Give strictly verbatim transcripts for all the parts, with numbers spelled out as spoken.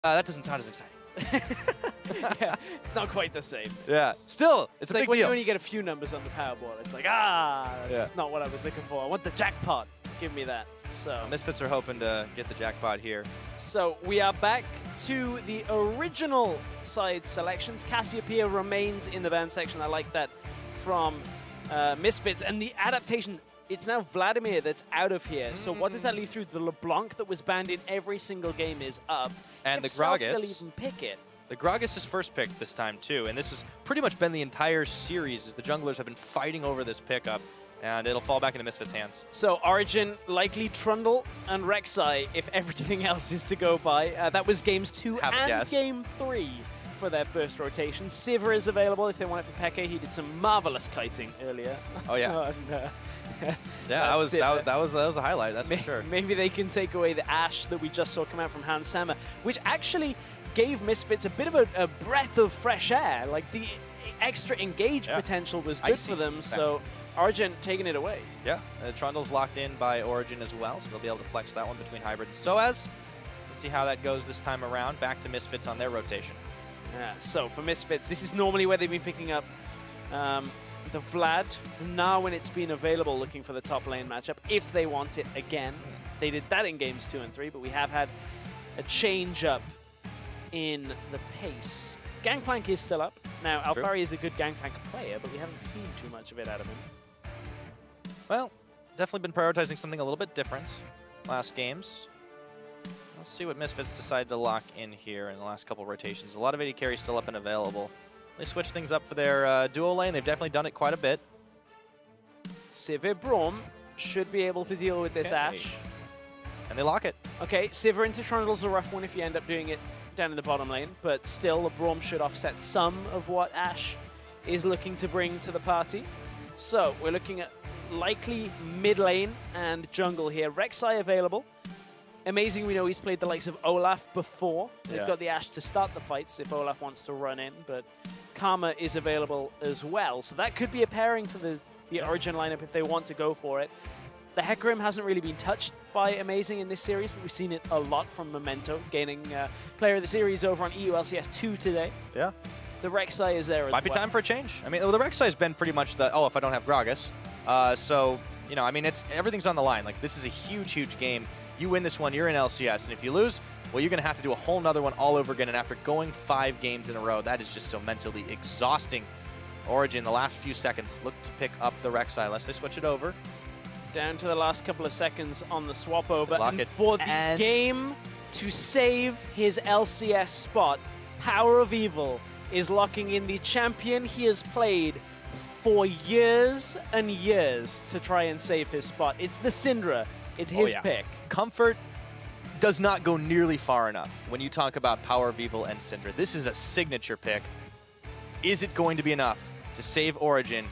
Uh, that doesn't sound as exciting. Yeah, it's not quite the same. Yeah, still, it's, It's a like big when deal. you only get a few numbers on the Powerball. It's like, ah, that's Yeah. not what I was looking for. I want the jackpot. Give me that. So, Misfits are hoping to get the jackpot here. so we are back to the original side selections. Cassiopeia remains in the band section. I like that from uh, Misfits. And the adaptation, it's now Vladimir that's out of here. So what does that leave through? The LeBlanc that was banned in every single game is up. And If the South will Gragas. even pick it. The Gragas is first pick this time, too, and this has pretty much been the entire series as the junglers have been fighting over this pickup, and it'll fall back into Misfits' hands. So Origin, likely Trundle and Rek'Sai if everything else is to go by. Uh, that was games two Have a and guess. game three for their first rotation. Sivir is available if they want it for Pekka. He did some marvelous kiting earlier. Oh, yeah. on, uh, Yeah, that was, that, was, that, was, that was a highlight, that's for sure. Maybe they can take away the Ashe that we just saw come out from Hans Sama, which actually gave Misfits a bit of a, a breath of fresh air. Like, the extra engage Yeah. potential was good Icy, for them, in so Origin taking it away. Yeah, uh, Trundle's locked in by Origin as well, so they'll be able to flex that one between Hybrid and Soaz. We'll see how that goes this time around. Back to Misfits on their rotation. Yeah, so for Misfits, this is normally where they've been picking up um, the Vlad. Now when it's been available, looking for the top lane matchup, if they want it again. They did that in games two and three, but we have had a change up in the pace. Gangplank is still up. Now, True. Alphari is a good Gangplank player, but we haven't seen too much of it out of him. Well, definitely been prioritizing something a little bit different last games. Let's see what Misfits decide to lock in here in the last couple rotations. A lot of A D carries still up and available. They switched things up for their uh, duo lane. They've definitely done it quite a bit. Sivir Braum should be able to deal with this Okay. Ashe. And they lock it. Okay, Sivir into Trundle's a rough one if you end up doing it down in the bottom lane, but still, the Braum should offset some of what Ashe is looking to bring to the party. So, we're looking at likely mid lane and jungle here. Rek'Sai available. Amazing, we know he's played the likes of Olaf before. They've Yeah. got the Ashe to start the fights if Olaf wants to run in, but Karma is available as well. So that could be a pairing for the, the Origin lineup if they want to go for it. The Hecarim hasn't really been touched by Amazing in this series, but we've seen it a lot from Memento, gaining uh, Player of the Series over on E U L C S two today. Yeah. The Rek'Sai is there as Might be well. time for a change. I mean, well, the Rek'Sai has been pretty much the, oh, if I don't have Gragas. Uh, so, you know, I mean, it's everything's on the line. Like, this is a huge, huge game. You win this one, you're in L C S. And if you lose, well, you're going to have to do a whole nother one all over again. And after going five games in a row, that is just so mentally exhausting. Origin, the last few seconds, look to pick up the Rek'Sai unless they switch it over. Down to the last couple of seconds on the swap over. Lock And it. for the And- game to save his L C S spot, Power of Evil is locking in the champion he has played for years and years to try and save his spot. It's the Syndra. It's Oh, his yeah. pick. Comfort does not go nearly far enough when you talk about Power of Evil and Syndra. This is a signature pick. Is it going to be enough to save Origin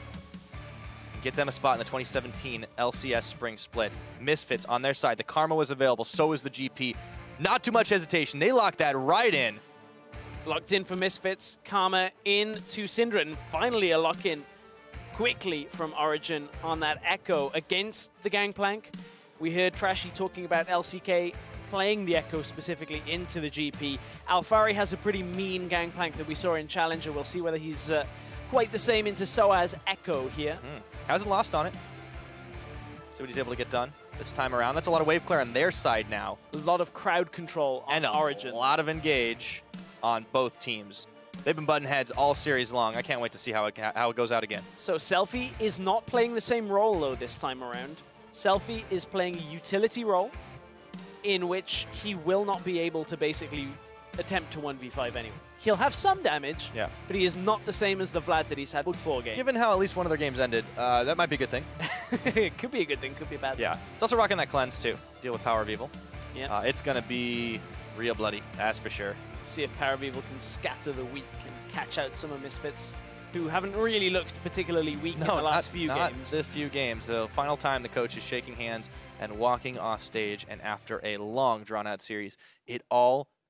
and get them a spot in the twenty seventeen L C S Spring Split? Misfits on their side. The Karma was available. So was the G P. Not too much hesitation. They locked that right in. Locked in for Misfits. Karma into Syndra. And finally a lock-in quickly from Origin on that Echo against the Gangplank. We heard Trashy talking about L C K playing the Echo specifically into the G P. Alphari has a pretty mean Gangplank that we saw in Challenger. We'll see whether he's uh, quite the same into Soaz Echo here. Mm. Hasn't lost on it. See what he's able to get done this time around. That's a lot of wave clear on their side now. A lot of crowd control on And a Origin. lot of engage on both teams. They've been butting heads all series long. I can't wait to see how it, how it goes out again. So Selfie is not playing the same role though this time around. Selfie is playing a utility role in which he will not be able to basically attempt to one v five anyway. He'll have some damage, Yeah. but he is not the same as the Vlad that he's had before games. Given how at least one of their games ended, uh, that might be a good thing. It could be a good thing, could be a bad thing. Yeah. It's also rocking that cleanse too. Deal with Power of Evil. Yeah. Uh, it's going to be real bloody, that's for sure. See if Power of Evil can scatter the weak and catch out some of Misfits who haven't really looked particularly weak in the last not, few not games. the few games. The final time the coach is shaking hands and walking off stage, and after a long, drawn-out series, it all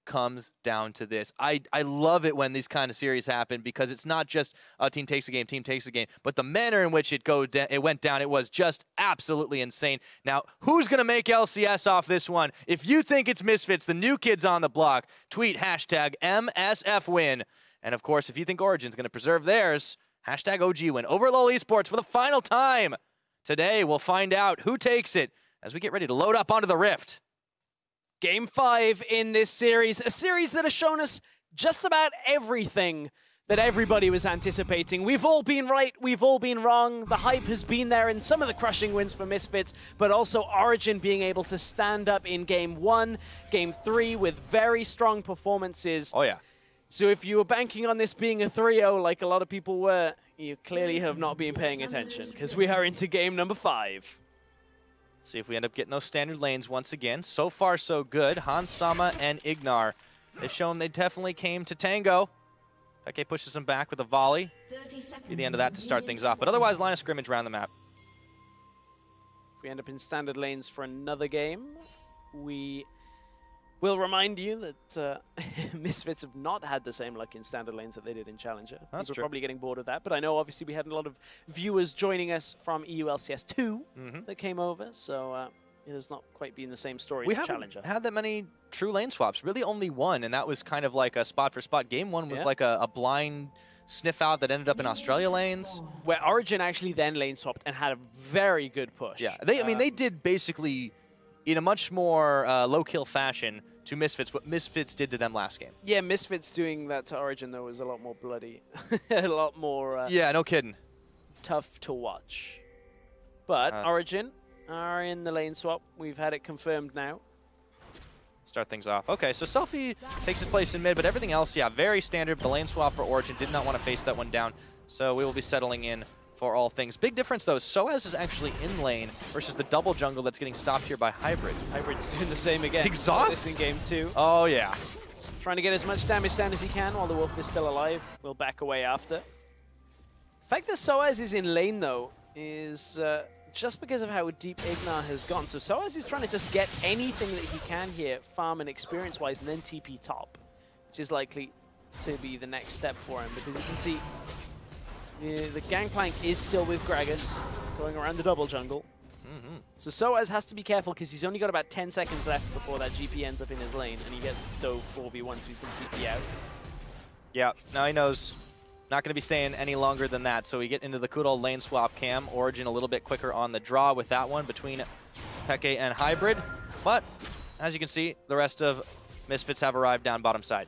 comes down to this. I, I love it when these kind of series happen because it's not just a team takes a game, team takes a game, but the manner in which it go it went down, it was just absolutely insane. Now, who's going to make L C S off this one? If you think it's Misfits, the new kids on the block, tweet hashtag M S F win. And of course, if you think Origin's going to preserve theirs, hashtag O G win over LoL Esports for the final time. Today, we'll find out who takes it as we get ready to load up onto the Rift. Game five in this series, a series that has shown us just about everything that everybody was anticipating. We've all been right, we've all been wrong. The hype has been there in some of the crushing wins for Misfits, but also Origen being able to stand up in game one, game three with very strong performances. Oh, yeah. So if you were banking on this being a three oh like a lot of people were, you clearly have not been paying attention because we are into game number five. See if we end up getting those standard lanes once again. So far, so good. Hans Sama and Ignar. They've shown they definitely came to tango. Peke pushes him back with a volley. Be the end of that to start things off. But otherwise, line of scrimmage around the map. If we end up in standard lanes for another game, we will remind you that uh, Misfits have not had the same luck in standard lanes that they did in Challenger. That's We're true. probably getting bored of that, but I know obviously we had a lot of viewers joining us from E U L C S two Mm-hmm. that came over, so uh, it has not quite been the same story We as haven't Challenger. had that many true lane swaps. Really only one, and that was kind of like a spot for spot. Game one was Yeah. like a, a blind sniff out that ended up in Australia lanes. Where Origin actually then lane swapped and had a very good push. Yeah, they. I mean, Um, they did basically, in a much more uh, low-kill fashion, to Misfits what Misfits did to them last game. Yeah, Misfits doing that to Origin, though, was a lot more bloody. a lot more uh, Yeah, no kidding. tough to watch. But Uh, Origin are in the lane swap. We've had it confirmed now. Start things off. Okay, so Selfie takes his place in mid, but everything else, yeah, very standard. The lane swap for Origin did not want to face that one down, so we will be settling in for all things. Big difference, though, Soaz is actually in lane versus the double jungle that's getting stopped here by Hybrid. Hybrid's doing the same again. Exhaust? This in game two. Oh, yeah. Just trying to get as much damage down as he can while the Wolf is still alive. We'll back away after. The fact that Soaz is in lane, though, is uh, just because of how deep Ignar has gone. So Soaz is trying to just get anything that he can here, farm and experience-wise, and then T P top, which is likely to be the next step for him, because you can see uh, the Gangplank is still with Gragas, going around the double jungle. Mm-hmm. So Soaz has to be careful because he's only got about ten seconds left before that G P ends up in his lane, and he gets dove four v one, so he's going to T P out. Yeah, now he knows not going to be staying any longer than that, so we get into the good old lane swap cam. Origin a little bit quicker on the draw with that one between Peke and Hybrid, but as you can see, the rest of Misfits have arrived down bottom side.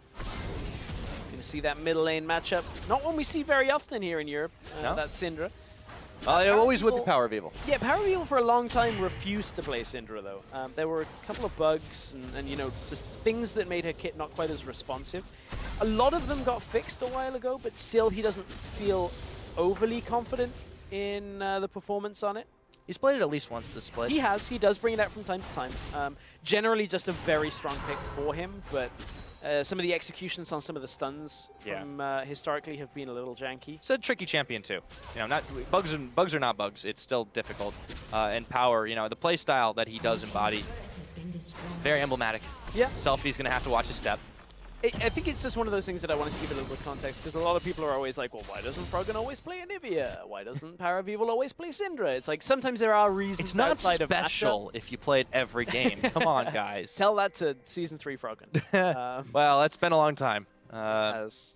Going to see that middle lane matchup. Not one we see very often here in Europe, uh, No? that's Syndra. Uh, it always would be People- Power of Evil. Yeah, Power Evil for a long time refused to play Syndra, though. Um, there were a couple of bugs and, and, you know, just things that made her kit not quite as responsive. A lot of them got fixed a while ago, but still he doesn't feel overly confident in uh, the performance on it. He's played it at least once this split. He has. He does bring it out from time to time. Um, generally just a very strong pick for him, but uh, some of the executions on some of the stuns Yeah. from uh, historically have been a little janky. It's a tricky champion too. You know, not bugs. And bugs are not bugs. It's still difficult. Uh, and Power, you know, the play style that he does embody, very emblematic. Yeah. Selfie's gonna have to watch his step. I I think it's just one of those things that I wanted to give a little bit of context, because a lot of people are always like, well, why doesn't Froggen always play Anivia? Why doesn't Power of Evil always play Syndra? It's like sometimes there are reasons It's not outside of special if you play it every game. Come on, guys. matchup. Tell that to Season three Froggen. um, Well, it's been a long time. Uh, as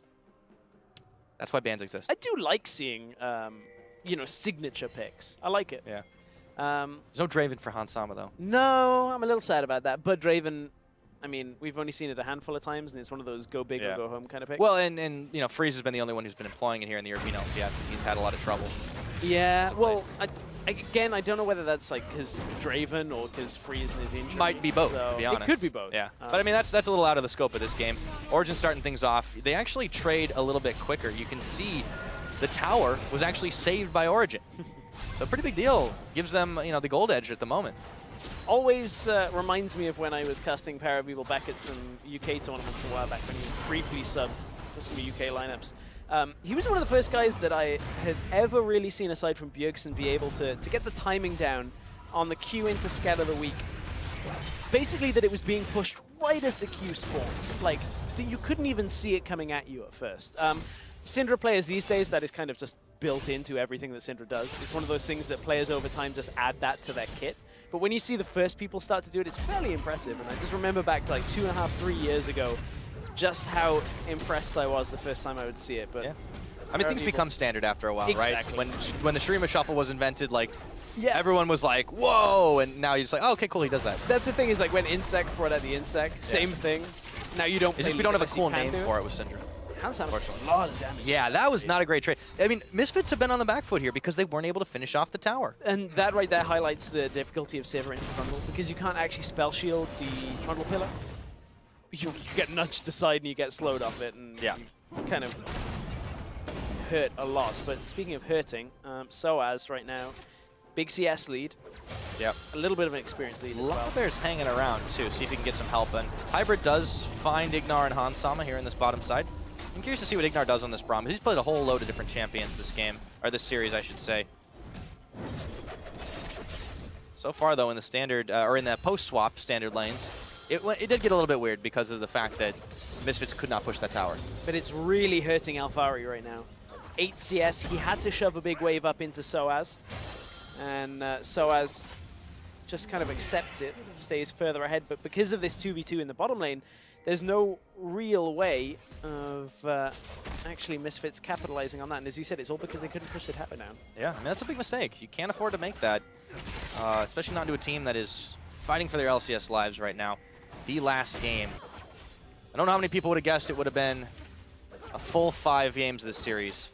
that's why bands exist. I do like seeing, um, you know, signature picks. I like it. Yeah. Um, There's no Draven for Hans Sama, though. no, I'm a little sad about that. But Draven, I mean, we've only seen it a handful of times, and it's one of those go big Yeah. or go home kind of pick. Well, and, and you know, Freeze has been the only one who's been employing it here in the European L C S, and he's had a lot of trouble. yeah, as of well, I, again, I don't know whether that's like because Draven or because Freeze and his injury. Might be both, so to be honest. It could be both. Yeah. Um, But I mean, that's that's a little out of the scope of this game. Origin starting things off. They actually trade a little bit quicker. You can see the tower was actually saved by Origin. So a pretty big deal. Gives them, you know, the gold edge at the moment. always uh, reminds me of when I was casting Power of Evil back at some U K tournaments a while back when he briefly subbed for some U K lineups. Um, he was one of the first guys that I had ever really seen, aside from Bjergsen, be able to, to get the timing down on the Q into Scat of the Week. basically that it was being pushed right as the Q spawned. Like, th you couldn't even see it coming at you at first. Um, Syndra players these days, that is kind of just built into everything that Syndra does. It's one of those things that players over time just add that to their kit. But when you see the first people start to do it, it's fairly impressive. And I just remember back like two and a half, three years ago, just how impressed I was the first time I would see it. But yeah. I mean, things people... become standard after a while, exactly. right? When when the Shurima Shuffle was invented, like, yeah. everyone was like, whoa, and now you're just like, oh, okay, cool, he does that. That's the thing is, like, when Insect brought out the Insect, same yeah. thing. Now you don't It's just we don't have a cool name for it with Syndra. Hands down a lot of damage. Yeah, that was not a great trade. I mean, Misfits have been on the back foot here because they weren't able to finish off the tower. And that right there highlights the difficulty of Sivir into Trundle, because you can't actually spell shield the Trundle pillar. You, you get nudged aside and you get slowed off it, and yeah. you kind of hurt a lot. But speaking of hurting, um, Soaz right now, big C S lead. Yep. A little bit of an experience lead as well. Llamabear's hanging around too, see if he can get some help. And Hybrid does find Ignar and Hans Sama here in this bottom side. I'm curious to see what Ignar does on this Braum. He's played a whole load of different champions this game, or this series, I should say. So far, though, in the standard, uh, or in the post-swap standard lanes, it, it did get a little bit weird because of the fact that Misfits could not push that tower. But it's really hurting Alphari right now. eight C S, he had to shove a big wave up into Soaz. And uh, Soaz just kind of accepts it, stays further ahead. But because of this two v two in the bottom lane, there's no real way of uh, actually Misfits capitalizing on that. And as you said, it's all because they couldn't push the tower down. Yeah, I mean, that's a big mistake. You can't afford to make that, uh, especially not to a team that is fighting for their L C S lives right now. The last game. I don't know how many people would have guessed it would have been a full five games this series.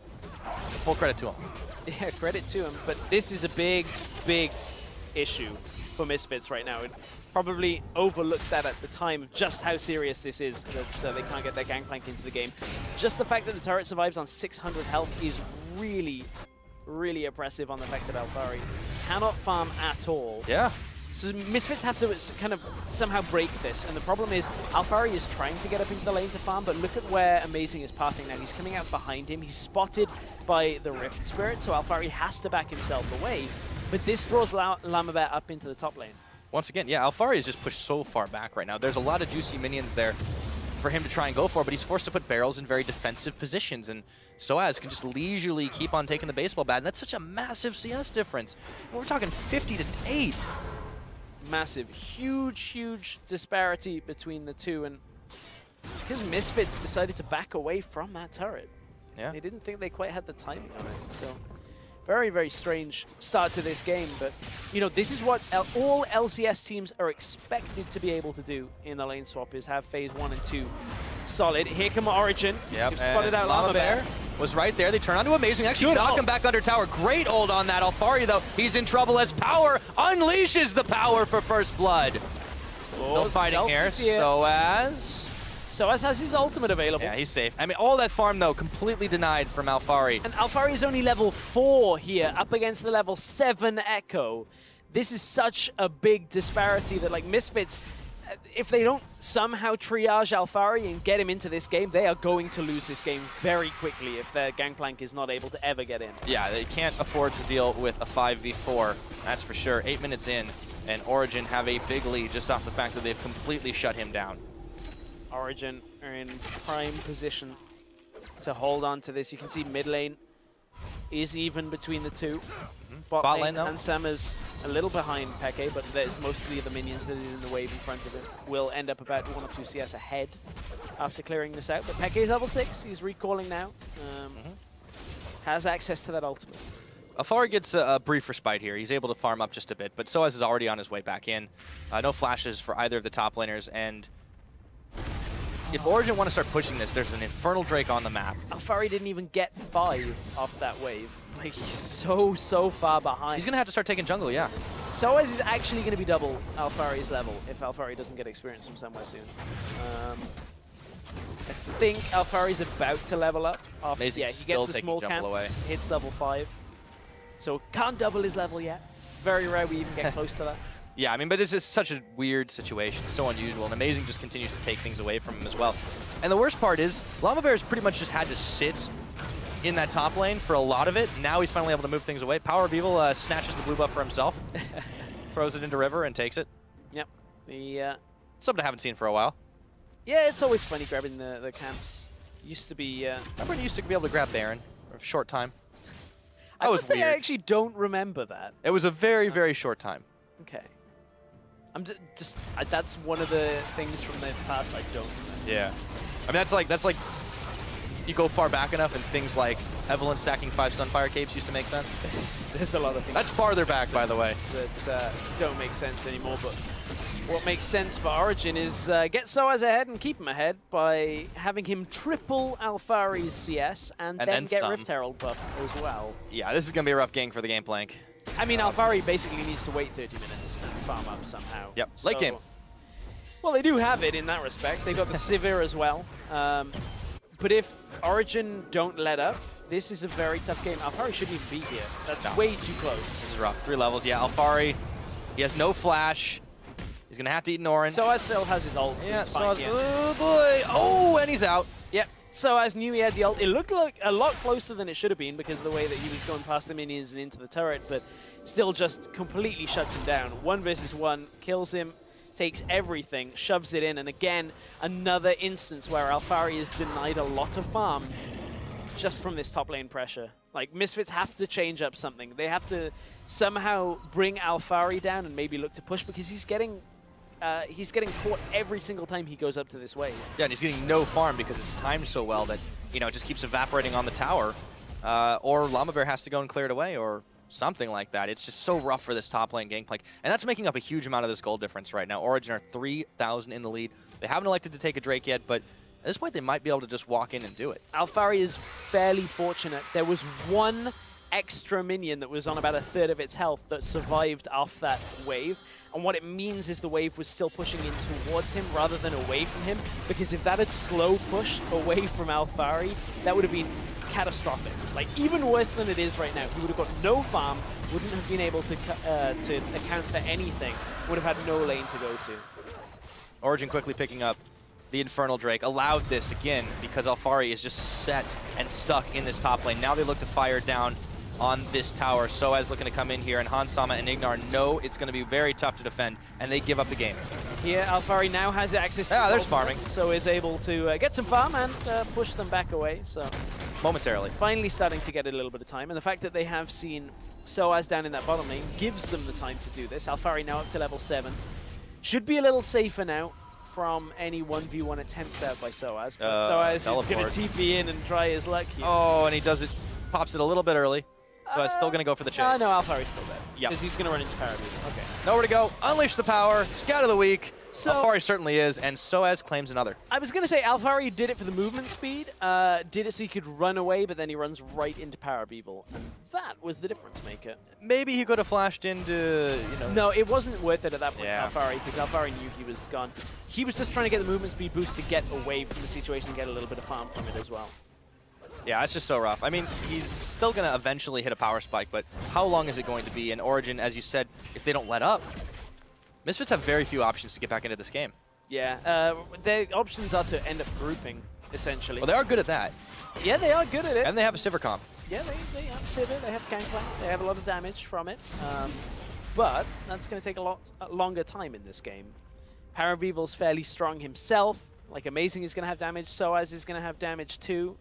Full credit to them. Yeah, credit to him. But this is a big, big issue for Misfits right now. It probably overlooked that at the time of just how serious this is, that uh, they can't get their Gangplank into the game. Just the fact that the turret survives on six hundred health is really, really oppressive on the fact that Alphari cannot farm at all. Yeah. So Misfits have to kind of somehow break this, and the problem is Alphari is trying to get up into the lane to farm, but look at where Amazing is pathing now. He's coming out behind him. He's spotted by the Rift Spirit, so Alphari has to back himself away. But this draws La Llamabear up into the top lane. Once again, yeah, Alphari is just pushed so far back right now. There's a lot of juicy minions there for him to try and go for, but he's forced to put barrels in very defensive positions, and Soaz can just leisurely keep on taking the baseball bat, and that's such a massive C S difference. We're talking fifty to eight. Massive, huge, huge disparity between the two, and it's because Misfits decided to back away from that turret. Yeah. They didn't think they quite had the timing on it, so very, very strange start to this game. But, you know, this is what L all L C S teams are expected to be able to do in the lane swap, is have phase one and two solid. Here come Origin. Yep. You've spotted out Llamabear. Was right there. They turn onto Amazing. Actually Good knock ult. him back under tower. Great hold on that. Alphari, though, he's in trouble as Power unleashes the power for First Blood. Oh, no fighting here. Soaz. Soaz has his ultimate available. Yeah, he's safe. I mean, all that farm, though, completely denied from Alphari. And Alphari is only level four here, up against the level seven Echo. This is such a big disparity that, like, Misfits, if they don't somehow triage Alphari and get him into this game, they are going to lose this game very quickly if their Gangplank is not able to ever get in. Yeah, they can't afford to deal with a five v four, that's for sure. Eight minutes in, and Origin have a big lead just off the fact that they've completely shut him down. Origin are in prime position to hold on to this. You can see mid lane is even between the two. Mm-hmm. Bot, Bot lane, lane, though. and Sama's a little behind Peke, but there's mostly the minions that is in the wave in front of him. Will end up about one or two C S ahead after clearing this out. But Peke is level six. He's recalling now. Um, mm-hmm. Has access to that ultimate. Alphari gets a, a brief respite here. He's able to farm up just a bit, but Soaz is already on his way back in. Uh, no flashes for either of the top laners, and if Origin want to start pushing this, there's an Infernal Drake on the map. Alphari didn't even get five off that wave. Like, he's so, so far behind. He's going to have to start taking jungle, yeah. Soaz is actually going to be double Alphari's level if Alphari doesn't get experience from somewhere soon. Um, I think Alphari's about to level up. After, Amazing, yeah, he still gets the taking small jungle camps, away. hits level five. So can't double his level yet. Very rare we even get close to that. Yeah, I mean, but it's just such a weird situation, so unusual, and Amazing just continues to take things away from him as well. And the worst part is, Llamabear's pretty much just had to sit in that top lane for a lot of it. Now he's finally able to move things away. Power of Evil uh, snatches the blue buff for himself, throws it into River, and takes it. Yep. The, uh, Something I haven't seen for a while. yeah, it's always funny grabbing the, the camps. Used to be... Uh, Remember when you used to be able to grab Baron for a short time? I That must was say I weird. actually don't remember that. It was a very, very short time. Okay. I'm just, just I, that's one of the things from the past I don't remember. Yeah. I mean, that's like, that's like, you go far back enough and things like Evelyn stacking five Sunfire Caves used to make sense. There's a lot of things That's farther back, by the way. that uh, don't make sense anymore, but what makes sense for Origin is uh, get Soaz ahead and keep him ahead by having him triple Alphari's C S and, And then, then get some. Rift Herald buff as well. Yeah, this is going to be a rough game for the Gangplank. I mean, Alphari basically needs to wait thirty minutes and farm up somehow. Yep, So- late game. Well, they do have it in that respect. They've got the Sivir as well. Um, but if Origin don't let up, this is a very tough game. Alphari shouldn't even be here. That's No. way too close. This is rough. Three levels. Yeah, Alphari, he has no flash. He's going to have to eat Norin. Soaz still has his ult. So yeah, it's so fine here. oh boy. Oh, and he's out. Yep. Soaz knew he had the ult. It looked like a lot closer than it should have been because of the way that he was going past the minions and into the turret, but still just completely shuts him down. One versus one, kills him, takes everything, shoves it in, and again, another instance where Alphari is denied a lot of farm just from this top lane pressure. Like, Misfits have to change up something. They have to somehow bring Alphari down and maybe look to push because he's getting uh, he's getting caught every single time he goes up to this wave. Yeah, and he's getting no farm because it's timed so well that, you know, it just keeps evaporating on the tower. Uh, or Llama Bear has to go and clear it away or something like that. It's just so rough for this top lane Gangplank. And that's making up a huge amount of this gold difference right now. Origin are three thousand in the lead. They haven't elected to take a Drake yet, but at this point they might be able to just walk in and do it. Alphari is fairly fortunate. There was one extra minion that was on about a third of its health that survived off that wave. And what it means is the wave was still pushing in towards him rather than away from him. Because if that had slow pushed away from Alphari, that would have been catastrophic. Like, even worse than it is right now. He would have got no farm, wouldn't have been able to, uh, to account for anything, would have had no lane to go to. Origin quickly picking up the Infernal Drake. Allowed this again because Alphari is just set and stuck in this top lane. Now they look to fire down on this tower. Soaz looking to come in here, and Hans Sama and Ignar know it's going to be very tough to defend, and they give up the game. Here, Alphari now has access to Yeah, the there's ultimate, farming. so is able to uh, get some farm and uh, push them back away. So Momentarily. finally starting to get a little bit of time, and the fact that they have seen Soaz down in that bottom lane gives them the time to do this. Alphari now up to level seven. Should be a little safer now from any one v one attempts out by Soaz. But Uh, Soaz is teleport. going to T P in and try his luck here. Oh, and he does it, pops it a little bit early. So it's still going to go for the chase. Uh, no, Alphari's still there. Yep. Because he's going to run into Parabeam. Okay. Nowhere to go. Unleash the power. Scout of the week. So- Alphari certainly is, and Soaz claims another. I was going to say Alphari did it for the movement speed, uh, did it so he could run away, but then he runs right into Parabeeble. And that was the difference maker. Maybe he could have flashed into, you know... No, it wasn't worth it at that point, Yeah. Alphari, because Alphari knew he was gone. He was just trying to get the movement speed boost to get away from the situation and get a little bit of farm from it as well. Yeah, it's just so rough. I mean, he's still going to eventually hit a power spike, but how long is it going to be? And Origin, as you said, if they don't let up, Misfits have very few options to get back into this game. Yeah, uh, their options are to end up grouping, essentially. Well, they are good at that. Yeah, they are good at it. And they have a Sivir comp. Yeah, they, they have Sivir, they have Gangplank, they have a lot of damage from it. Um, but that's going to take a lot a longer time in this game. Parabeeble's fairly strong himself. Like, Amazing is going to have damage, Soaz is going to have damage too.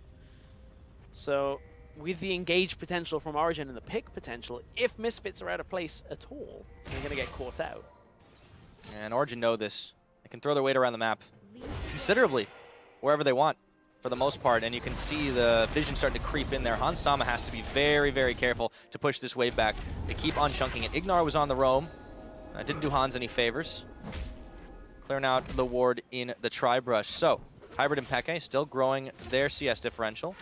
So, with the engage potential from Origin and the pick potential, if Misfits are out of place at all, they're going to get caught out. And Origin know this. They can throw their weight around the map considerably, wherever they want, for the most part. And you can see the vision starting to creep in there. Hans Sama has to be very, very careful to push this wave back, to keep on chunking it. Ignar was on the roam. Uh, didn't do Hans any favors. Clearing out the ward in the Tri-Brush. So, Hybrid and Peke still growing their C S differential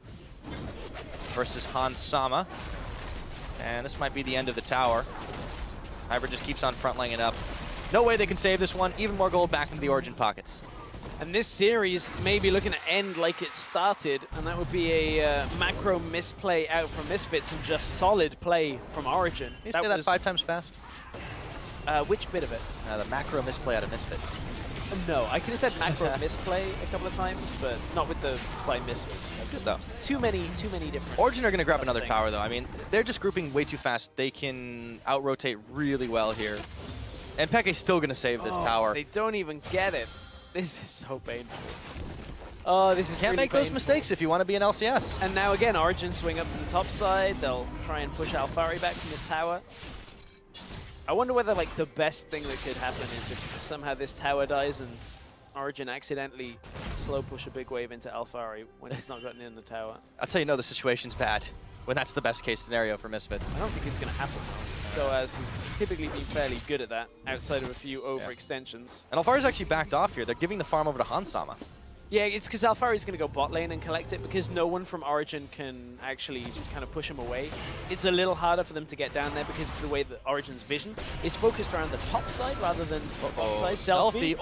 versus Hans Sama. And this might be the end of the tower. Hybrid just keeps on front laying it up. No way they can save this one. Even more gold back into the Origin pockets. And this series may be looking to end like it started, and that would be a uh, macro misplay out from Misfits and just solid play from Origin. Can you say that was, five times fast? Uh, which bit of it? Uh, the macro misplay out of Misfits. Uh, no, I could have said macro misplay a couple of times, but not with the by Misfits. That's good though. Too many, too many different. Origin are going to grab another things. tower though. I mean, they're just grouping way too fast. They can out-rotate really well here. And Peke's still going to save this oh, tower. They don't even get it. This is so painful. Oh, this is Can't really make painful. those mistakes if you want to be an L C S. And now again, Origin swing up to the top side. They'll try and push Alphari back from this tower. I wonder whether like the best thing that could happen is if somehow this tower dies and Origin accidentally slow push a big wave into Alphari when he's not gotten in the tower. I'll tell you, no, the situation's bad when that's the best case scenario for Misfits. I don't think it's going to happen. So as has typically been fairly good at that outside of a few overextensions. And Alphari's actually backed off here. They're giving the farm over to Hansama. Yeah, it's because Alphari's going to go bot lane and collect it because no one from Origin can actually kind of push him away. It's a little harder for them to get down there because of the way that Origin's vision is focused around the top side rather than the bottom side. Selfie.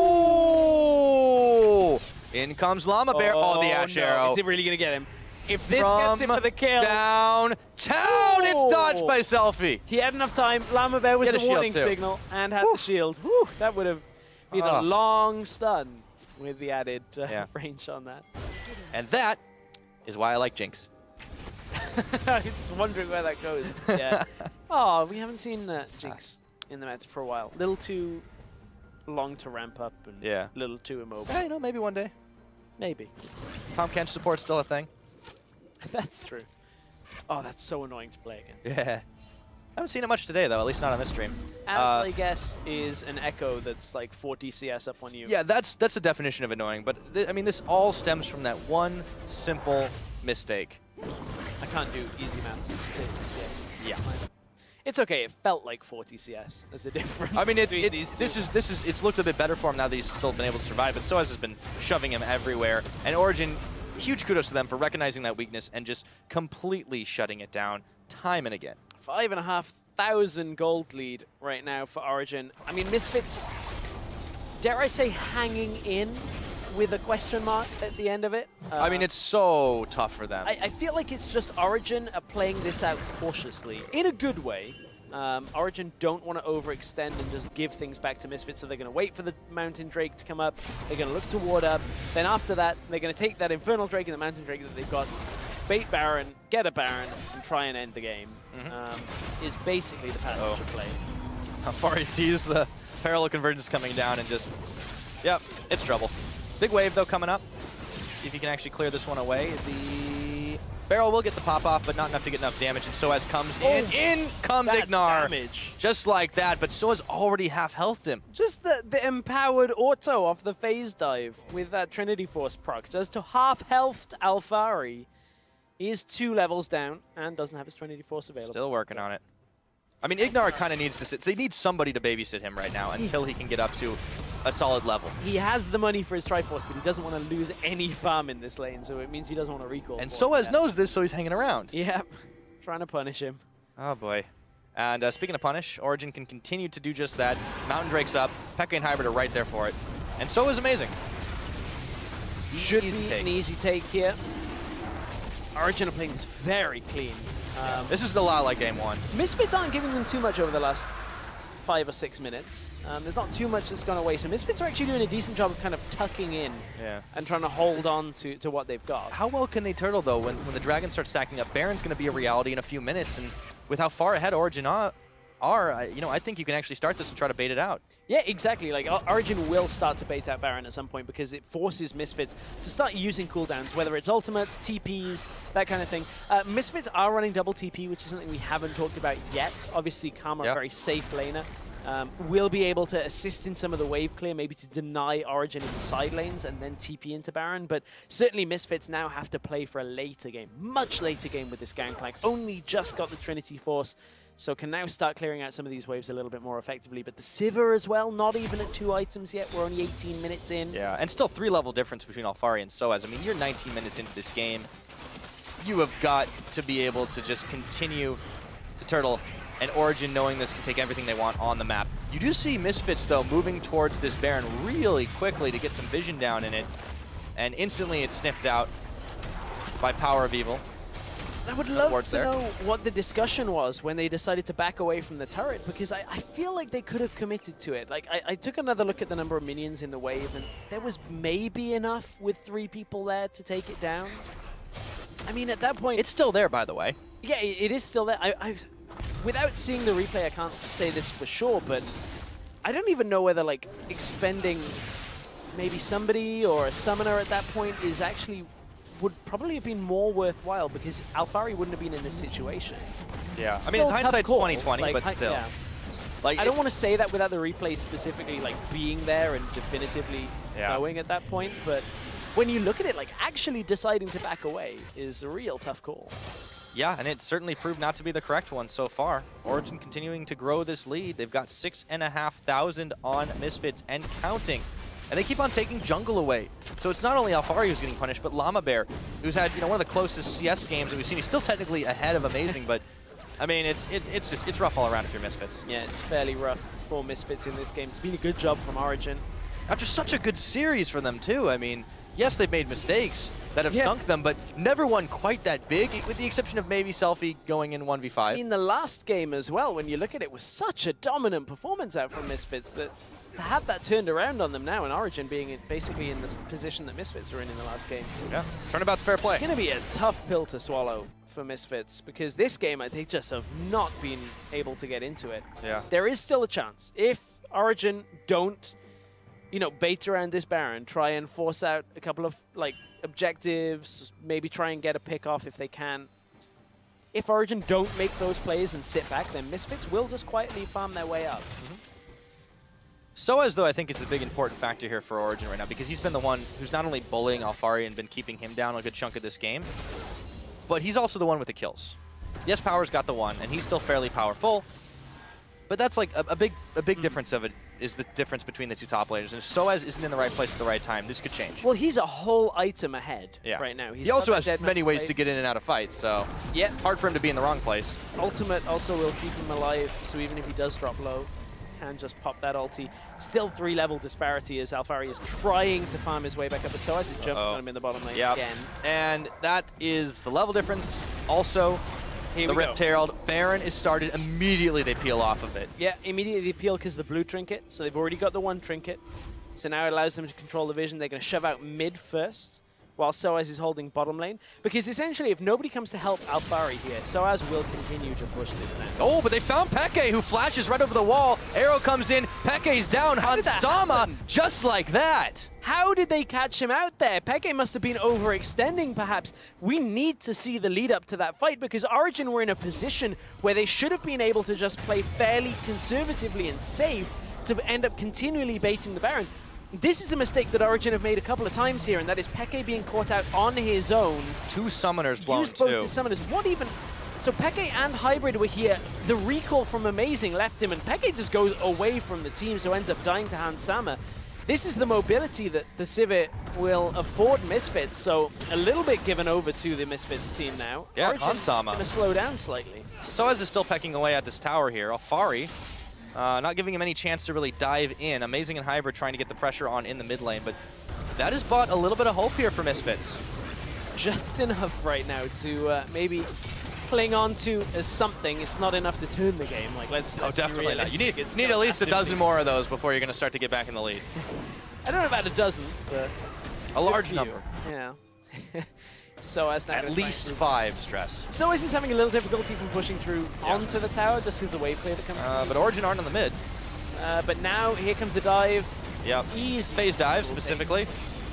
Oh! In comes Llama Bear. Oh, Oh, the Ash no. Arrow. Is it really going to get him? If this From gets him for the kill. downtown, it's dodged by Selfie. He had enough time. Llama Bear was Get a the shield warning too. signal and had Whew. the shield. Whew, that would have been Ah. a long stun with the added uh, Yeah. range on that. And that is why I like Jinx. I was wondering where that goes. Yeah. Oh, we haven't seen uh, Jinx in the meta for a while. Little too long to ramp up and Yeah. little too immobile. Hey, you know, maybe one day. Maybe. Tom Kench support's still a thing. That's true. Oh, that's so annoying to play again. Yeah. I haven't seen it much today, though, at least not on this stream. As Uh, I guess is an Echo that's like forty C S up on you. Yeah, that's that's the definition of annoying. But, th I mean, this all stems from that one simple mistake. I can't do easy maths. It's forty C S. Yeah. It's okay. It felt like forty C S as a difference. I mean, it's, between it, these two. this is this is it's looked a bit better for him now that he's still been able to survive, but Soaz has been shoving him everywhere. And Origin, huge kudos to them for recognizing that weakness and just completely shutting it down time and again. Five and a half thousand gold lead right now for Origin. I mean, Misfits, dare I say, hanging in with a question mark at the end of it. Uh, I mean, it's so tough for them. I, I feel like it's just Origin are playing this out cautiously, in a good way. Um, Origin don't want to overextend and just give things back to Misfits, so they're going to wait for the Mountain Drake to come up. They're going to look to ward up. Then after that, they're going to take that Infernal Drake and the Mountain Drake that they've got, bait Baron, get a Baron, and try and end the game. Mm-hmm. um, is basically the passage Oh. of play. How far he sees the parallel convergence coming down and just, yep, it's trouble. Big wave, though, coming up. See if he can actually clear this one away. The barrel will get the pop off, but not enough to get enough damage. And Soaz comes in. Oh, in comes that Ignar. damage. Just like that, but Soaz already half-healthed him. Just the, the empowered auto off the phase dive with that Trinity Force proc does to half-healthed Alphari. He is two levels down and doesn't have his Trinity Force available. Still working on it. I mean, Ignar kind of needs to sit. They need somebody to babysit him right now until he can get up to a solid level. He has the money for his Triforce, but he doesn't want to lose any farm in this lane, so it means he doesn't want to recall. And for it Soaz yet. knows this, so he's hanging around. Yep. Trying to punish him. Oh, boy. And uh, speaking of punish, Origin can continue to do just that. Mountain Drake's up. Pekka and Hybrid are right there for it. And so is amazing. Should Easy be take. an easy take here. Origin are playing this very clean. Um, This is a lot like game one. Misfits aren't giving them too much over the last five or six minutes. Um, there's not too much that's gone away, so Misfits are actually doing a decent job of kind of tucking in Yeah. and trying to hold on to, to what they've got. How well can they turtle, though, when, when the Dragons start stacking up? Baron's going to be a reality in a few minutes, and with how far ahead Origin are, are I, you know, I think you can actually start this and try to bait it out. Yeah, exactly. Like, O- Origin will start to bait out Baron at some point because it forces Misfits to start using cooldowns, whether it's ultimates, T Ps, that kind of thing. Uh, Misfits are running double T P, which is something we haven't talked about yet. Obviously, Karma, Yep. a very safe laner, um, will be able to assist in some of the wave clear, maybe to deny Origin in the side lanes and then T P into Baron. But certainly Misfits now have to play for a later game, much later game with this Gangplank. Only just got the Trinity Force, so can now start clearing out some of these waves a little bit more effectively. But the Sivir as well, not even at two items yet. We're only eighteen minutes in. Yeah, and still three level difference between Alphari and Soaz. I mean, you're nineteen minutes into this game. You have got to be able to just continue to turtle, and Origin, knowing this, can take everything they want on the map. You do see Misfits, though, moving towards this Baron really quickly to get some vision down in it, and instantly it's sniffed out by Power of Evil. I would love wards to there. know what the discussion was when they decided to back away from the turret, because I, I feel like they could have committed to it. Like, I, I took another look at the number of minions in the wave, and there was maybe enough with three people there to take it down. I mean, at that point... It's still there, by the way. Yeah, it, it is still there. I, I, without seeing the replay, I can't say this for sure, but I don't even know whether like expending maybe somebody or a summoner at that point is actually would probably have been more worthwhile because Alphari wouldn't have been in this situation. Yeah, Still I mean, tough hindsight's call. twenty twenty, Like, but hi- still. yeah. Like I it- don't want to say that without the replay specifically like being there and definitively Yeah. knowing at that point, but when you look at it, like actually deciding to back away is a real tough call. Yeah, and it certainly proved not to be the correct one so far. Origin continuing to grow this lead. They've got six and a half thousand on Misfits and counting. And they keep on taking jungle away. So it's not only Alphari who's getting punished, but Llama Bear, who's had you know one of the closest C S games that we've seen. He's still technically ahead of Amazing, but I mean it's it, it's just it's rough all around if you're Misfits. Yeah, it's fairly rough for Misfits in this game. It's been a good job from Origin. After such a good series for them too. I mean, yes, they've made mistakes that have Yeah. sunk them, but never one quite that big, with the exception of maybe Selfie going in one v five. In the last game as well, when you look at it, was such a dominant performance out from Misfits that to have that turned around on them now and Origin being in, basically in the s- position that Misfits were in in the last game. Yeah, turnabout's fair play. It's going to be a tough pill to swallow for Misfits because this game, they just have not been able to get into it. Yeah. There is still a chance. If Origin don't, you know, bait around this Baron, try and force out a couple of, like, objectives, maybe try and get a pick off if they can. If Origin don't make those plays and sit back, then Misfits will just quietly farm their way up. Soaz, though, I think is the big important factor here for Origin right now because he's been the one who's not only bullying Alphari and been keeping him down a good chunk of this game, but he's also the one with the kills. Yes, Power's got the one, and he's still fairly powerful, but that's like a, a big a big difference of it is the difference between the two top laners. And if Soaz isn't in the right place at the right time, this could change. Well, he's a whole item ahead yeah. right now. He's he also got has the dead many match ways play. to get in and out of fights, so Yeah. hard for him to be in the wrong place. Ultimate also will keep him alive, so even if he does drop low, can just pop that ulti. Still three level disparity as Alphari is trying to farm his way back up. But Soaz is jumping Uh-oh. on him in the bottom lane Yep. again. And that is the level difference. Also, Here the we go. Rift Herald. Baron is started. Immediately they peel off of it. Yeah, immediately appeal because of the blue trinket. So they've already got the one trinket. So now it allows them to control the vision. They're going to shove out mid first, while Soaz is holding bottom lane. Because essentially, if nobody comes to help Alphari here, Soaz will continue to push this now. Oh, but they found Peke, who flashes right over the wall. Arrow comes in. Peke's down. How did that Hansama, happen? just like that. How did they catch him out there? Peke must have been overextending, perhaps. We need to see the lead up to that fight because Origin were in a position where they should have been able to just play fairly conservatively and safe to end up continually baiting the Baron. This is a mistake that Origin have made a couple of times here, and that is Peke being caught out on his own. Two summoners blown Used both too. the summoners. What even... So Peke and Hybrid were here. The recall from Amazing left him, and Peke just goes away from the team, so ends up dying to Hansama. This is the mobility that the Civet will afford Misfits, so a little bit given over to the Misfits team now. Yeah, Origin's Hansama. gonna slow down slightly. Soaz is still pecking away at this tower here. Alphari, uh, not giving him any chance to really dive in. Amazing and Hybrid trying to get the pressure on in the mid lane, but that has brought a little bit of hope here for Misfits. It's just enough right now to uh, maybe cling on to as something. It's not enough to turn the game. Like, let's, Oh, let's be definitely not. You realistic. need, It's need still at least a massively- dozen more of those before you're going to start to get back in the lead. I don't know about a dozen, but A large few. number. Yeah. So as now At gonna least try and- five, stress. So is having a little difficulty from pushing through Yeah. onto the tower just because the wave clear that comes Uh, through. but Origin aren't on the mid. Uh, but now here comes the dive. Yep. Easy. Phase dive, Will take. specifically.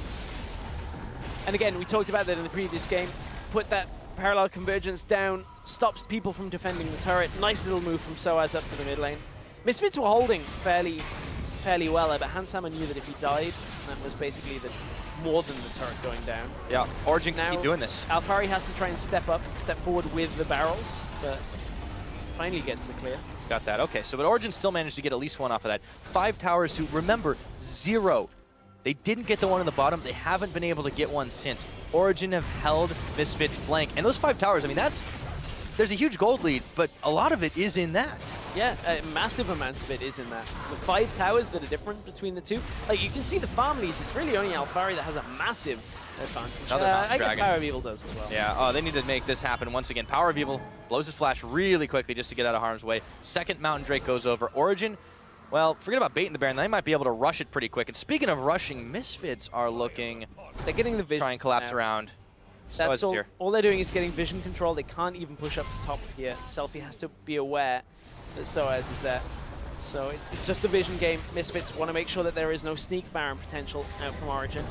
And again, we talked about that in the previous game. Put that parallel convergence down, stops people from defending the turret. Nice little move from Soaz up to the mid lane. Misfits were holding fairly fairly well there, but Hansama knew that if he died, that was basically the more than the turret going down. Yeah, Origin can Now- keep doing this. Alphari has to try and step up, step forward with the barrels, but finally gets the clear. He's got that. Okay, so but Origin still managed to get at least one off of that. Five towers to, remember, zero. They didn't get the one on the bottom. They haven't been able to get one since. Origin have held Misfits blank. And those five towers, I mean, that's, there's a huge gold lead, but a lot of it is in that. Yeah, a massive amount of it is in that. The five towers that are different between the two. Like, you can see the farm leads. It's really only Alphari that has a massive advantage. Another Uh, Mountain I guess Dragon. Power of Evil does as well. Yeah, oh, they need to make this happen once again. Power of Evil blows his flash really quickly just to get out of harm's way. Second Mountain Drake goes over. Origin, well, forget about baiting the Baron. They might be able to rush it pretty quick. And speaking of rushing, Misfits are looking They're getting the vision. try and collapse now. around. That's Soaz is all, here. all they're doing is getting vision control. They can't even push up to top here. Selfie has to be aware that Soaz is there. So it's, it's just a vision game. Misfits want to make sure that there is no sneak Baron potential out from Origin.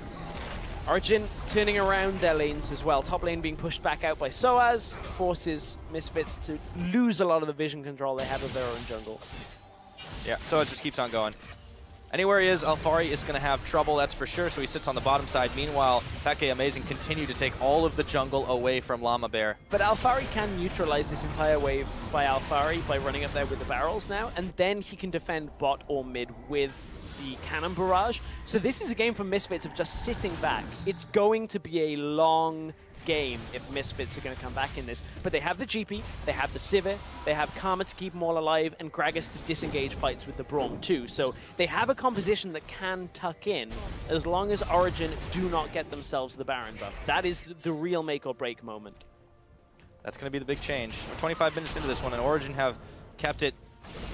Origin turning around their lanes as well. Top lane being pushed back out by Soaz forces Misfits to lose a lot of the vision control they have of their own jungle. Yeah, Soaz just keeps on going. Anywhere he is, Alphari is going to have trouble, that's for sure, so he sits on the bottom side. Meanwhile, Peke Amazing continue to take all of the jungle away from Llama Bear. But Alphari can neutralize this entire wave by Alphari by running up there with the barrels now, and then he can defend bot or mid with the cannon barrage. So this is a game for Misfits of just sitting back. It's going to be a long game if Misfits are going to come back in this. But they have the G P, they have the Sivir, they have Karma to keep them all alive, and Gragas to disengage fights with the Braum too. So they have a composition that can tuck in as long as Origin do not get themselves the Baron buff. That is the real make or break moment. That's going to be the big change. We're twenty-five minutes into this one, and Origin have kept it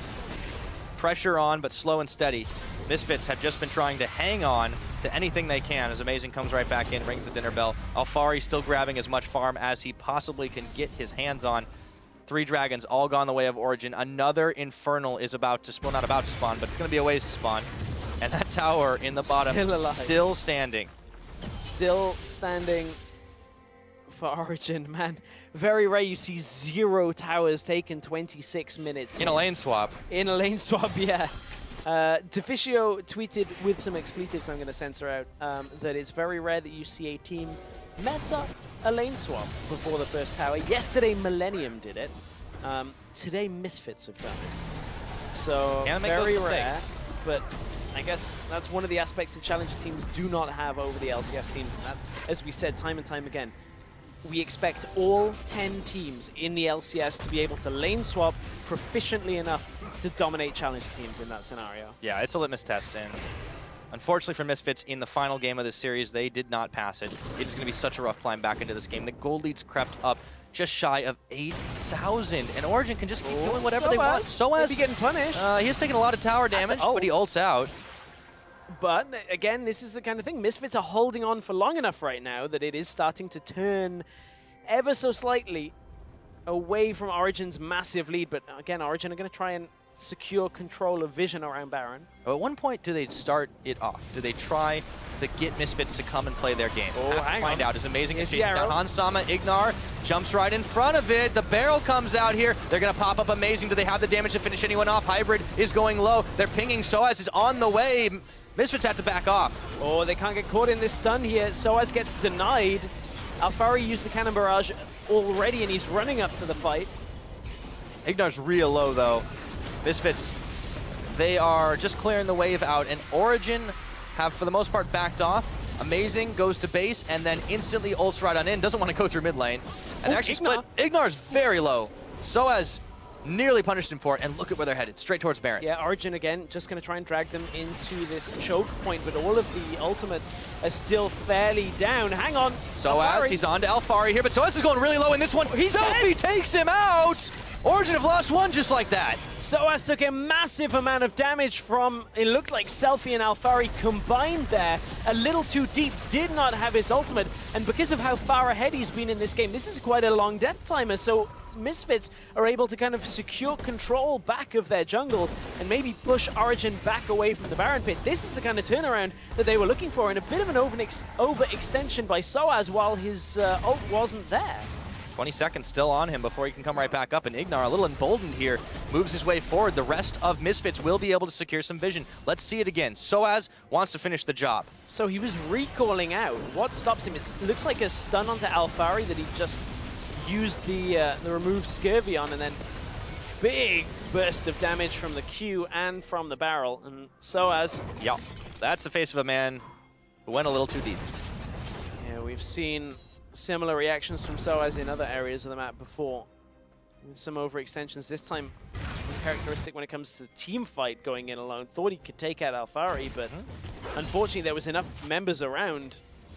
pressure on, but slow and steady. Misfits have just been trying to hang on to anything they can as Amazing comes right back in, rings the dinner bell. Alphari still grabbing as much farm as he possibly can get his hands on. Three dragons all gone the way of Origin. Another Infernal is about to spawn, not about to spawn, but it's going to be a ways to spawn. And that tower in the bottom Still still standing. Still standing for Origin, man. Very rare you see zero towers taken twenty-six minutes. In a lane swap. In a lane swap, yeah. Uh, Deficio tweeted with some expletives I'm going to censor out um, that it's very rare that you see a team mess up a lane swap before the first tower. Yesterday, Millennium did it. Um, today, Misfits have done it. So, Can't make very those rare. mistakes. But I guess that's one of the aspects that Challenger teams do not have over the L C S teams. And that, as we said time and time again, we expect all ten teams in the L C S to be able to lane swap proficiently enough to dominate Challenger teams in that scenario. Yeah, it's a litmus test, and unfortunately for Misfits, in the final game of this series, they did not pass it. It is going to be such a rough climb back into this game. The gold leads crept up just shy of eight thousand, and Origin can just keep Oh, doing whatever Soaz. they want. Soaz Maybe getting punished. Uh, he is taking a lot of tower damage, oh. but he ults out. But again, this is the kind of thing. Misfits are holding on for long enough right now that it is starting to turn ever so slightly away from Origin's massive lead. But again, Origin are going to try and secure control of vision around Baron. At one point, do they start it off? Do they try to get Misfits to come and play their game? Oh, Have to hang find on. out. Is Amazing Here's is the chasing down arrow. Hansama. Ignar jumps right in front of it. The barrel comes out here. They're going to pop up Amazing. Do they have the damage to finish anyone off? Hybrid is going low. They're pinging. Soaz is on the way. Misfits have to back off. Oh, they can't get caught in this stun here. Soaz gets denied. Alphari used the cannon barrage already, and he's running up to the fight. Ignar's real low, though. Misfits, they are just clearing the wave out, and Origin have, for the most part, backed off. Amazing goes to base, and then instantly ults right on in. Doesn't want to go through mid lane. And Oh, actually Ignar. split. Ignar's very low. Soaz nearly punished him for it, and look at where they're headed. Straight towards Baron. Yeah, Origin again, just going to try and drag them into this choke point, but all of the ultimates are still fairly down. Hang on. Soaz, Alphari. he's on to Alphari here, but Soaz is going really low in this one. He's Selfie dead. takes him out! Origin have lost one just like that. Soaz took a massive amount of damage from, it looked like Selfie and Alphari combined there. A little too deep, did not have his ultimate, and because of how far ahead he's been in this game, this is quite a long death timer, so Misfits are able to kind of secure control back of their jungle and maybe push Origin back away from the Baron pit. This is the kind of turnaround that they were looking for, and a bit of an over overextension by Soaz while his uh, ult wasn't there. twenty seconds still on him before he can come right back up, and Ignar, a little emboldened here, moves his way forward. The rest of Misfits will be able to secure some vision. Let's see it again. Soaz wants to finish the job. So he was recalling out. What stops him? It's, it looks like a stun onto Alphari that he just used the, uh, the remove scurvy on, and then big burst of damage from the Q and from the barrel. And Soaz, Yeah, that's the face of a man who went a little too deep. yeah, we've seen similar reactions from Soaz in other areas of the map before. With some overextensions, this time characteristic when it comes to the team fight going in alone. Thought he could take out Alphari, but unfortunately there was enough members around.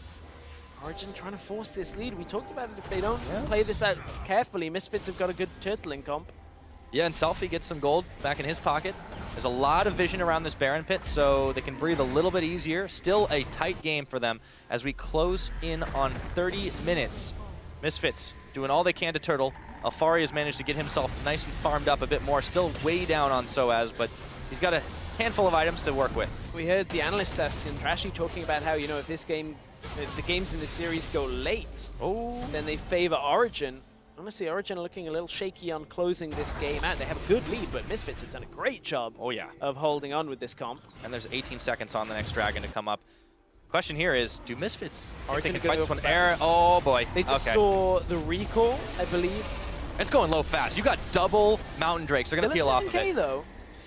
Origin trying to force this lead. We talked about it. If they don't Yeah. play this out carefully, Misfits have got a good turtling comp. Yeah, and Selfie gets some gold back in his pocket. There's a lot of vision around this Baron pit, so they can breathe a little bit easier. Still a tight game for them as we close in on thirty minutes. Misfits doing all they can to turtle. Alphari has managed to get himself nice and farmed up a bit more. Still way down on Soaz, but he's got a handful of items to work with. We heard the analyst desk and Trashy talking about how, you know, if this game, if the games in the series go late, oh. then they favor Origin. Honestly, Origin are looking a little shaky on closing this game out. They have a good lead, but Misfits have done a great job oh, yeah. of holding on with this comp. And there's eighteen seconds on the next Dragon to come up. Question here is, do Misfits Origin think they can fight this one? back. Air? Oh, boy. They just okay. saw the recall, I believe. It's going low fast. You got double Mountain Drakes. They're going to peel off of it. though.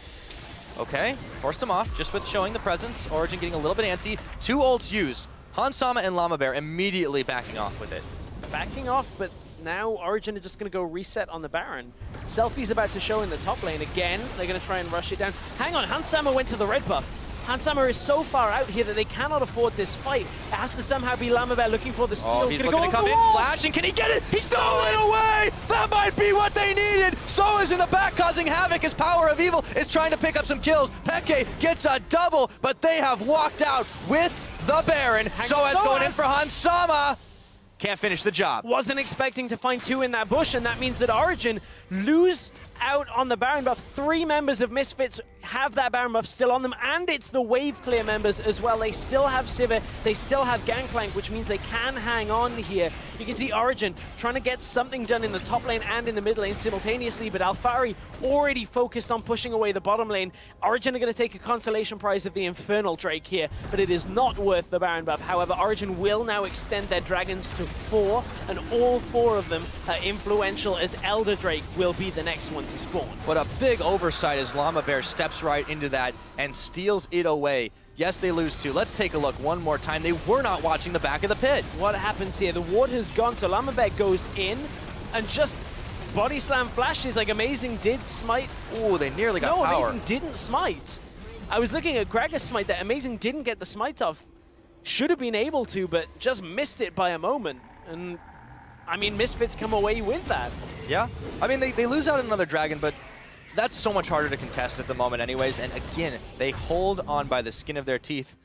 Okay, forced him off just with showing the presence. Origin getting a little bit antsy. Two ults used. Hans Sama and Llama Bear immediately backing off with it. Backing off, but now Origin are just going to go reset on the Baron. Selfie's about to show in the top lane again. They're going to try and rush it down. Hang on, Hans Sama went to the red buff. Hans Sama is so far out here that they cannot afford this fight. It has to somehow be Llama Bear looking for the steal. Oh, he's Gonna looking go to come in, wall. flash, and can he get it? He stole it away! That might be what they needed! So is in the back causing havoc. His Power of Evil is trying to pick up some kills. Peke gets a double, but they have walked out with the Baron. So it's going in for Hans Sama. Can't finish the job. Wasn't expecting to find two in that bush, and that means that Origin lose out on the Baron buff. Three members of Misfits have that Baron buff still on them, and it's the wave clear members as well. They still have Sivir, they still have Gangplank, which means they can hang on here. You can see Origin trying to get something done in the top lane and in the mid lane simultaneously, but Alphari already focused on pushing away the bottom lane. Origin are going to take a consolation prize of the Infernal Drake here, but it is not worth the Baron buff. However, Origin will now extend their dragons to four, and all four of them are influential, as Elder Drake will be the next one to spawn. But a big oversight as Llama Bear steps right into that and steals it away. Yes, they lose two. Let's take a look one more time. They were not watching the back of the pit. What happens here? The ward has gone, so Llama Bear goes in and just body slam flashes like Amazing did smite. Ooh, they nearly got no, power. Amazing didn't smite. I was looking at Gragas smite that Amazing didn't get the smite off. Should have been able to, but just missed it by a moment. And, I mean, Misfits come away with that. Yeah. I mean, they, they lose out another Dragon, but that's so much harder to contest at the moment anyways. And again, they hold on by the skin of their teeth.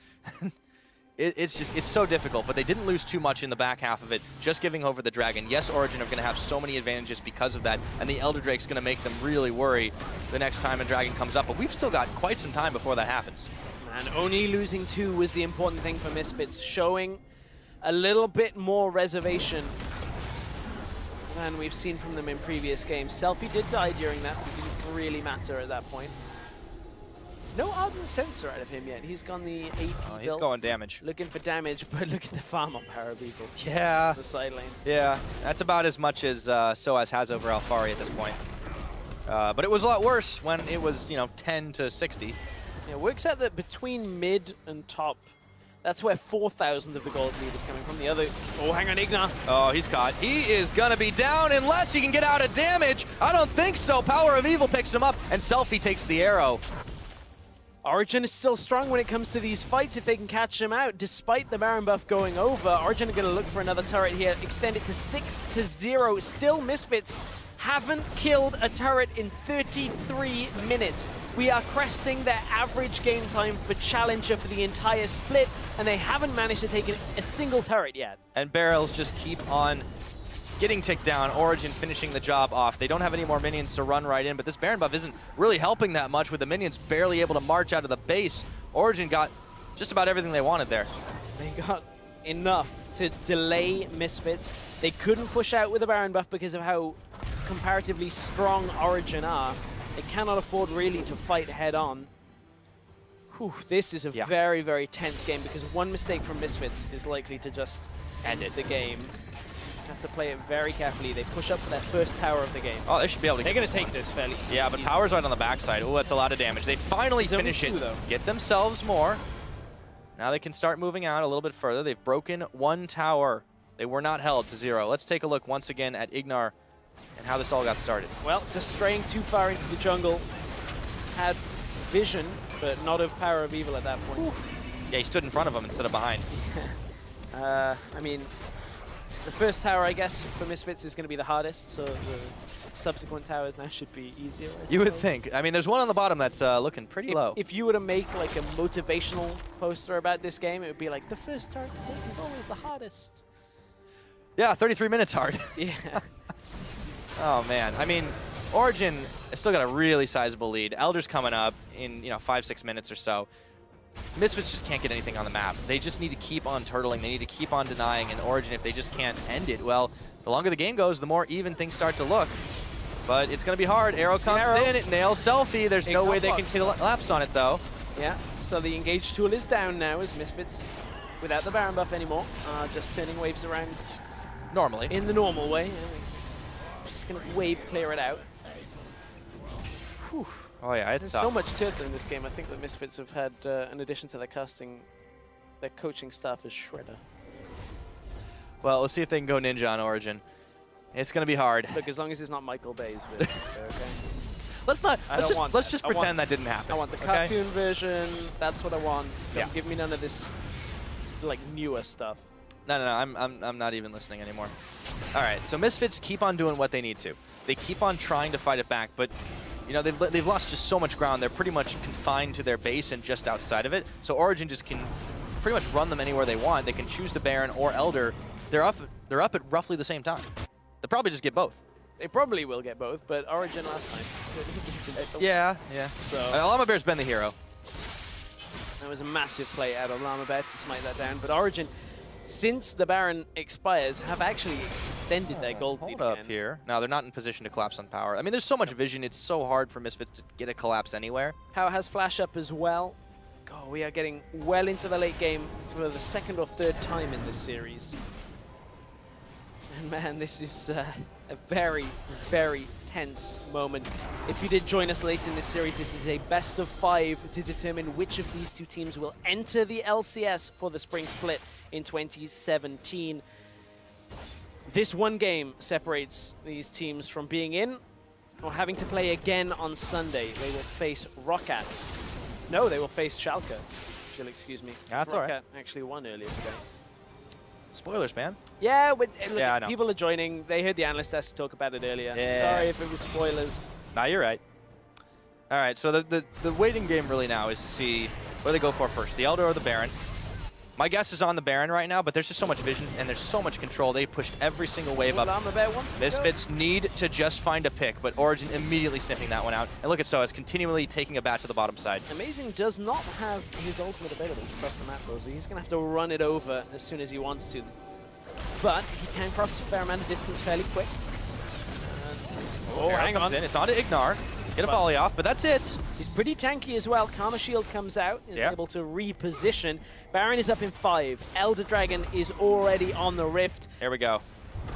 it, it's just, it's so difficult, but they didn't lose too much in the back half of it, just giving over the Dragon. Yes, Origin are going to have so many advantages because of that, and the Elder Drake's going to make them really worry the next time a Dragon comes up. But we've still got quite some time before that happens. And only losing two was the important thing for Misfits, showing a little bit more reservation than we've seen from them in previous games. Selfie did die during that, but it didn't really matter at that point. No Ardent Sensor out of him yet. He's gone the A P Oh, he's build, going damage. looking for damage, but look at the farm on Parabeagle. Yeah. The side lane. Yeah, that's about as much as uh, Soaz has over Alphari at this point. Uh, but it was a lot worse when it was, you know, ten to sixty. Yeah, it works out that between mid and top, that's where four thousand of the gold lead is coming from. The other... Oh, hang on, Ignar. Oh, he's caught. He is going to be down unless he can get out of damage. I don't think so. Power of Evil picks him up, and Selfie takes the arrow. Origin is still strong when it comes to these fights if they can catch him out. Despite the Baron buff going over, Origin are going to look for another turret here, extend it to six to zero. Still, Misfits haven't killed a turret in thirty-three minutes. We are cresting their average game time for Challenger for the entire split, and they haven't managed to take a single turret yet. And barrels just keep on getting ticked down. Origin finishing the job off. They don't have any more minions to run right in, but this Baron buff isn't really helping that much with the minions barely able to march out of the base. Origin got just about everything they wanted there. They got enough to delay Misfits. They couldn't push out with a Baron buff because of how comparatively strong Origin are. They cannot afford really to fight head on. Whew, this is a yeah. very, very tense game because one mistake from Misfits is likely to just End end it. the game. Have to play it very carefully. They push up for their first tower of the game. Oh, they should be able to They're get going to take this fairly Yeah, but easily. Power's right on the backside. Oh, that's a lot of damage. They finally It's only finish two, it. though. Get themselves more. Now they can start moving out a little bit further. They've broken one tower. They were not held to zero. Let's take a look once again at Ignar and how this all got started. Well, just straying too far into the jungle. Had vision, but not of Power of Evil at that point. Whew. Yeah, he stood in front of him instead of behind. uh, I mean, the first tower, I guess, for Misfits is going to be the hardest, so the subsequent towers now should be easier. I You would suppose. think. I mean, there's one on the bottom that's uh, looking pretty If, low. if you were to make like a motivational poster about this game, it would be like, the first tower to take is always the hardest. Yeah, thirty-three minutes hard. Yeah. Oh, man. I mean, Origen has still got a really sizable lead. Elder's coming up in, you know, five, six minutes or so. Misfits just can't get anything on the map. They just need to keep on turtling. They need to keep on denying. And Origen, if they just can't end it, well, the longer the game goes, the more even things start to look. But it's going to be hard. Arrow comes Arrow. in. It nails Selfie. There's It no way got they can boxed. collapse on it, though. Yeah, so the engage tool is down now as Misfits, without the Baron buff anymore, uh, just turning waves around Normally. in the normal way. Yeah, just going to wave clear it out. Whew. Oh, yeah, it's There's tough. so much turtle in this game. I think the Misfits have had, uh, in addition to their casting, their coaching staff is Shredder. Well, let's see if they can go ninja on Origen. It's going to be hard. Look, as long as it's not Michael Bay's version, okay? Let's not. I Let's don't just want let's that. just I want- pretend that didn't happen. I want the okay? cartoon version. That's what I want. Don't Yeah. give me none of this, like, newer stuff. No, no, no. I'm, I'm, I'm not even listening anymore. All right. So Misfits keep on doing what they need to. They keep on trying to fight it back, but you know they've they've lost just so much ground. They're pretty much confined to their base and just outside of it. So Origen just can pretty much run them anywhere they want. They can choose the Baron or Elder. They're up. They're up at roughly the same time. They'll probably just get both. They probably will get both, but Origin last time. Yeah, yeah. So Uh, Llama Bear's been the hero. that was a massive play out of Llama Bear to smite that down. But Origin, since the Baron expires, have actually extended their gold lead Hold up again. here. No, they're not in position to collapse on power. I mean, there's so much vision. It's so hard for Misfits to get a collapse anywhere. Power has flash up as well. God, we are getting well into the late game for the second or third time in this series. And man, this is uh, a very, very tense moment. If you did join us late in this series, this is a best of five to determine which of these two teams will enter the L C S for the spring split in twenty seventeen. This one game separates these teams from being in or having to play again on Sunday. They will face Roccat. No, they will face Schalke. If you'll excuse me. That's all right. Roccat actually won earlier today. Spoilers, man. Yeah, but, uh, look, Yeah, I know. people are joining. They heard the analyst desk talk about it earlier. Yeah. Sorry if it was spoilers. Nah, you're right. All right, so the, the, the waiting game really now is to see what they go for first, the Elder or the Baron. My guess is on the Baron right now, but there's just so much vision and there's so much control. They pushed every single wave up. Llama Bear wants to Misfits go. need to just find a pick, but Origen immediately sniffing that one out. And look at Soaz continually taking a bat to the bottom side. Amazing does not have his ultimate available to cross the map, though, so he's going to have to run it over as soon as he wants to. But he can cross a fair amount of distance fairly quick. And, oh, Arrow hang comes on. in. It's on to Ignar. Get a But- volley off, but that's it. He's pretty tanky as well. Karma Shield comes out, is Yeah. able to reposition. Baron is up in five. Elder Dragon is already on the Rift. There we go.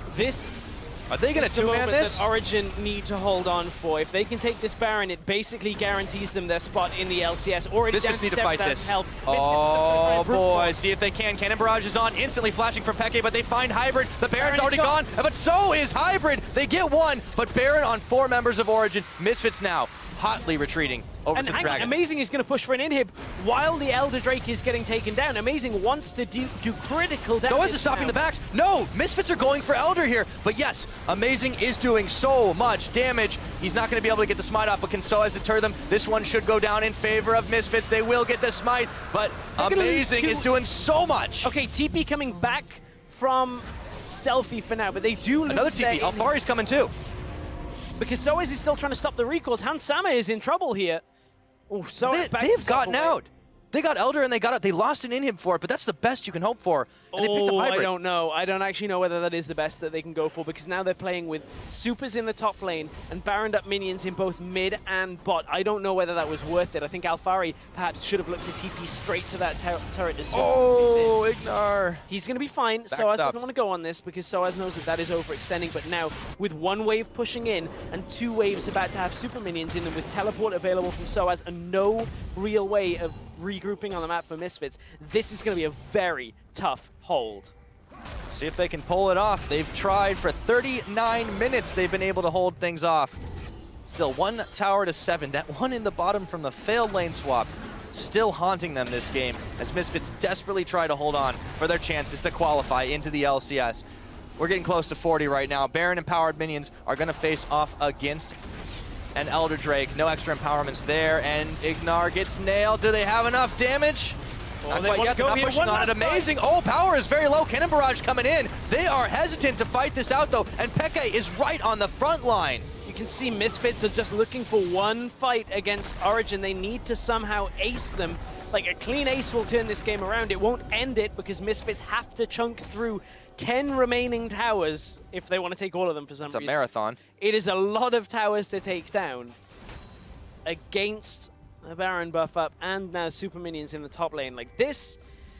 This Are they going is to the two-man moment this? that Origin need to hold on for. If they can take this Baron, it basically guarantees them their spot in the L C S. Already down Misfits to need to seven fight thousand this. health. Misfits just Oh, gonna brute boy. force. See if they can. Cannon Barrage is on. Instantly flashing from Peke, but they find Hybrid. The Baron's Baron is already gone. gone, but so is Hybrid. They get one, but Baron on four members of Origin. Misfits now hotly retreating over And to the hang on, Dragon. Amazing is going to push for an inhib while the Elder Drake is getting taken down. Amazing wants to do, do critical damage. Soaz is stopping now. the backs. No, Misfits are going for Elder here. But yes, Amazing is doing so much damage. He's not going to be able to get the smite off, but can Soaz deter them? This one should go down in favor of Misfits. They will get the smite, but They're gonna lose Amazing two- is doing so much. Okay, T P coming back from Selfie for now, but they do lose Another T P. their in- Alfari's coming too. because Soaz is still trying to stop the recalls. Hans Sama is in trouble here. Oh, Soaz They, backed they've himself gotten away. out. They got Elder and they got out. They lost an inhib for it, but that's the best you can hope for. And they picked Oh, up I Hybrid. don't know. I don't actually know whether that is the best that they can go for because now they're playing with supers in the top lane and Baroned up minions in both mid and bot. I don't know whether that was worth it. I think Alfari perhaps should have looked to T P straight to that tur turret as soon as he Oh, did. Ignar. He's going to be fine. Soaz Backstopped. doesn't want to go on this because Soaz knows that that is overextending. But now, with one wave pushing in and two waves about to have super minions in them with teleport available from Soaz and no real way of regrouping on the map for Misfits, this is going to be a very tough hold. See if they can pull it off. They've tried for thirty-nine minutes. They've been able to hold things off. Still one tower to seven. That one in the bottom from the failed lane swap still haunting them this game as Misfits desperately try to hold on for their chances to qualify into the L C S. We're getting close to forty right now. Baron empowered minions are going to face off against an Elder Drake. No extra empowerments there, and Ignar gets nailed. Do they have enough damage? Oh, Not they quite want yet, to go they're not here. pushing One on last it. Amazing. Oh, power is very low. Cannon Barrage coming in. They are hesitant to fight this out, though, and Peke is right on the front line. You can see Misfits are just looking for one fight against Origin. They need to somehow ace them. Like, a clean ace will turn this game around. It won't end it because Misfits have to chunk through ten remaining towers if they want to take all of them for some It's reason. a marathon. It is a lot of towers to take down against the Baron buff up and now super minions in the top lane. Like, this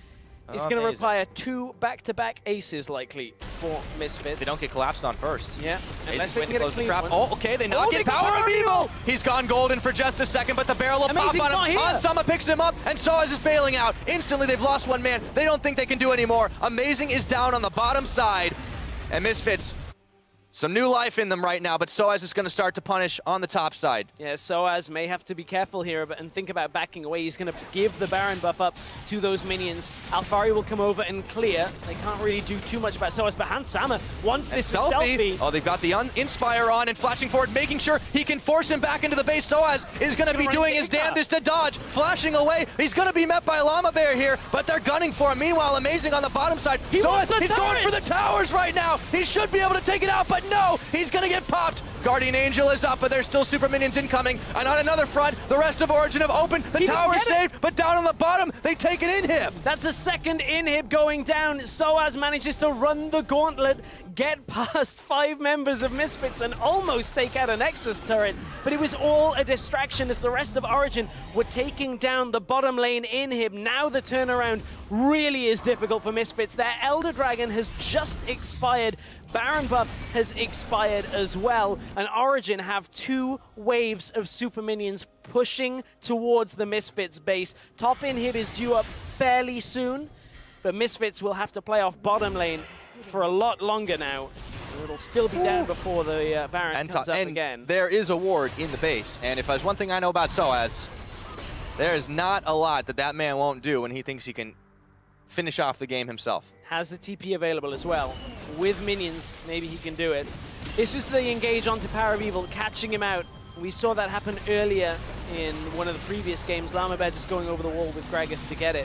is going to Amazing. require two back-to-back aces likely for Misfits. They don't get collapsed on first. Yeah, unless they Waiting can get to a close the clean trap. one. Oh, okay, they knock Oh, in they got Power of Power of Evil. Evil. He's gone golden for just a second, but the barrel will Amazing pop on not him. here. Hansama picks him up, and Soaz is bailing out. Instantly, they've lost one man. They don't think they can do anymore. Amazing is down on the bottom side, and Misfits, some new life in them right now, but Soaz is going to start to punish on the top side. Yeah, Soaz may have to be careful here but, and think about backing away. He's going to give the Baron buff up to those minions. Alphari will come over and clear. They can't really do too much about Soaz, but Hansama wants And this to Selfie. Selfie. Oh, they've got the un Inspire on and flashing forward, making sure he can force him back into the base. Soaz is going to be gonna doing run his Igna. damnedest to dodge, flashing away. He's going to be met by Llama Bear here, but they're gunning for him. Meanwhile, Amazing on the bottom side. He wants Soaz, the he's going turret! for the towers right now. He should be able to take it out, but no, he's going to get popped. Guardian Angel is up, but there's still super minions incoming. And on another front, the rest of Origin have opened. The He didn't tower is get it. saved, but down on the bottom, they take an inhib. That's a second inhib going down. Soaz manages to run the gauntlet, get past five members of Misfits, and almost take out a Nexus turret. But it was all a distraction as the rest of Origin were taking down the bottom lane inhib. Now the turnaround really is difficult for Misfits. Their Elder Dragon has just expired. Baron buff has expired as well, and Origin have two waves of super minions pushing towards the Misfits base. Top inhib is due up fairly soon, but Misfits will have to play off bottom lane for a lot longer now. It'll still be down before the uh, Baron And, comes up and again. there is a ward in the base, and if there's one thing I know about Soaz, there is not a lot that that man won't do when he thinks he can finish off the game himself. Has the T P available as well. With minions, maybe he can do it. This was the engage onto Power of Evil, catching him out. We saw that happen earlier in one of the previous games. Llama Bear just going over the wall with Gragas to get it.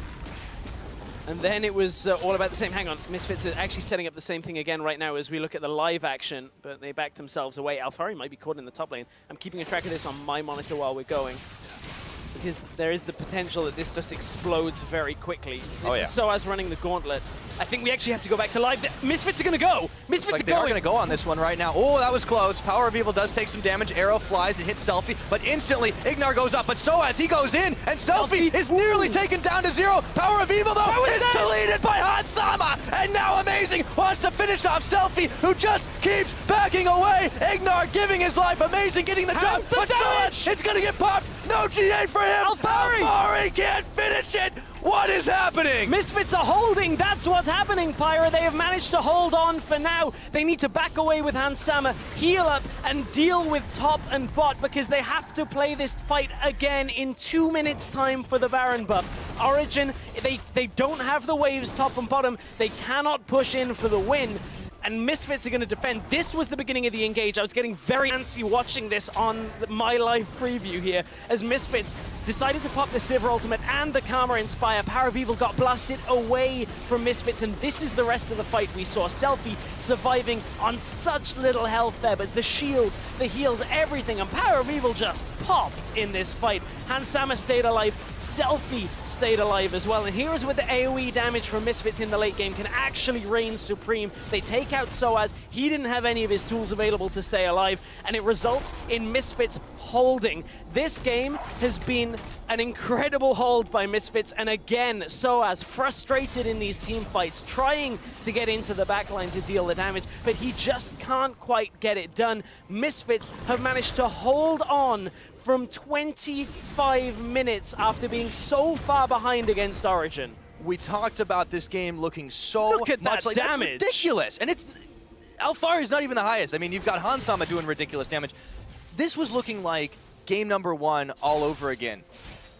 And then it was uh, all about the same. Hang on, Misfits are actually setting up the same thing again right now as we look at the live action, but they backed themselves away. Alphari might be caught in the top lane. I'm keeping a track of this on my monitor while we're going, because there is the potential that this just explodes very quickly. This Oh, yeah. was Soaz running the gauntlet. I think we actually have to go back to live. The Misfits are going to go. Misfits Like are they are going. going to go on this one right now. Oh, that was close. Power of Evil does take some damage. Arrow flies and hits Selfie, but instantly Ignar goes up. But Soaz, he goes in, and Selfie, Selfie. is nearly taken down to zero. Power of Evil, though, That was is dead. deleted by Hansama. And now Amazing wants to finish off Selfie, who just keeps backing away. Ignar giving his life. Amazing getting the job. Hands the But damage. Soaz, it's going to get popped. No G A for him. Alphari. Alphari can't finish it. What is happening? Misfits are holding. That's what's happening, Pyra. They have managed to hold on for now. They need to back away with Hansama, heal up, and deal with top and bot because they have to play this fight again in two minutes' time for the Baron buff. Origin, they, they don't have the waves top and bottom. They cannot push in for the win. And Misfits are going to defend. This was the beginning of the engage. I was getting very antsy watching this on my live preview here as Misfits decided to pop the Sivir ultimate and the Karma Inspire. Power of Evil got blasted away from Misfits, and this is the rest of the fight. We saw Selfie surviving on such little health there, but the shields, the heals, everything, and Power of Evil just popped in this fight. Hansama stayed alive, Selfie stayed alive as well, and here is where the AoE damage from Misfits in the late game can actually reign supreme. They take out Soaz. He didn't have any of his tools available to stay alive, and it results in Misfits holding. This game has been an incredible hold by Misfits, and again, Soaz frustrated in these team fights, trying to get into the backline to deal the damage, but he just can't quite get it done. Misfits have managed to hold on from twenty-five minutes after being so far behind against Origin. We talked about this game looking so Look at much that like damage. That's ridiculous. And it's Alphari is not even the highest. I mean, you've got Hansama doing ridiculous damage. This was looking like game number one all over again.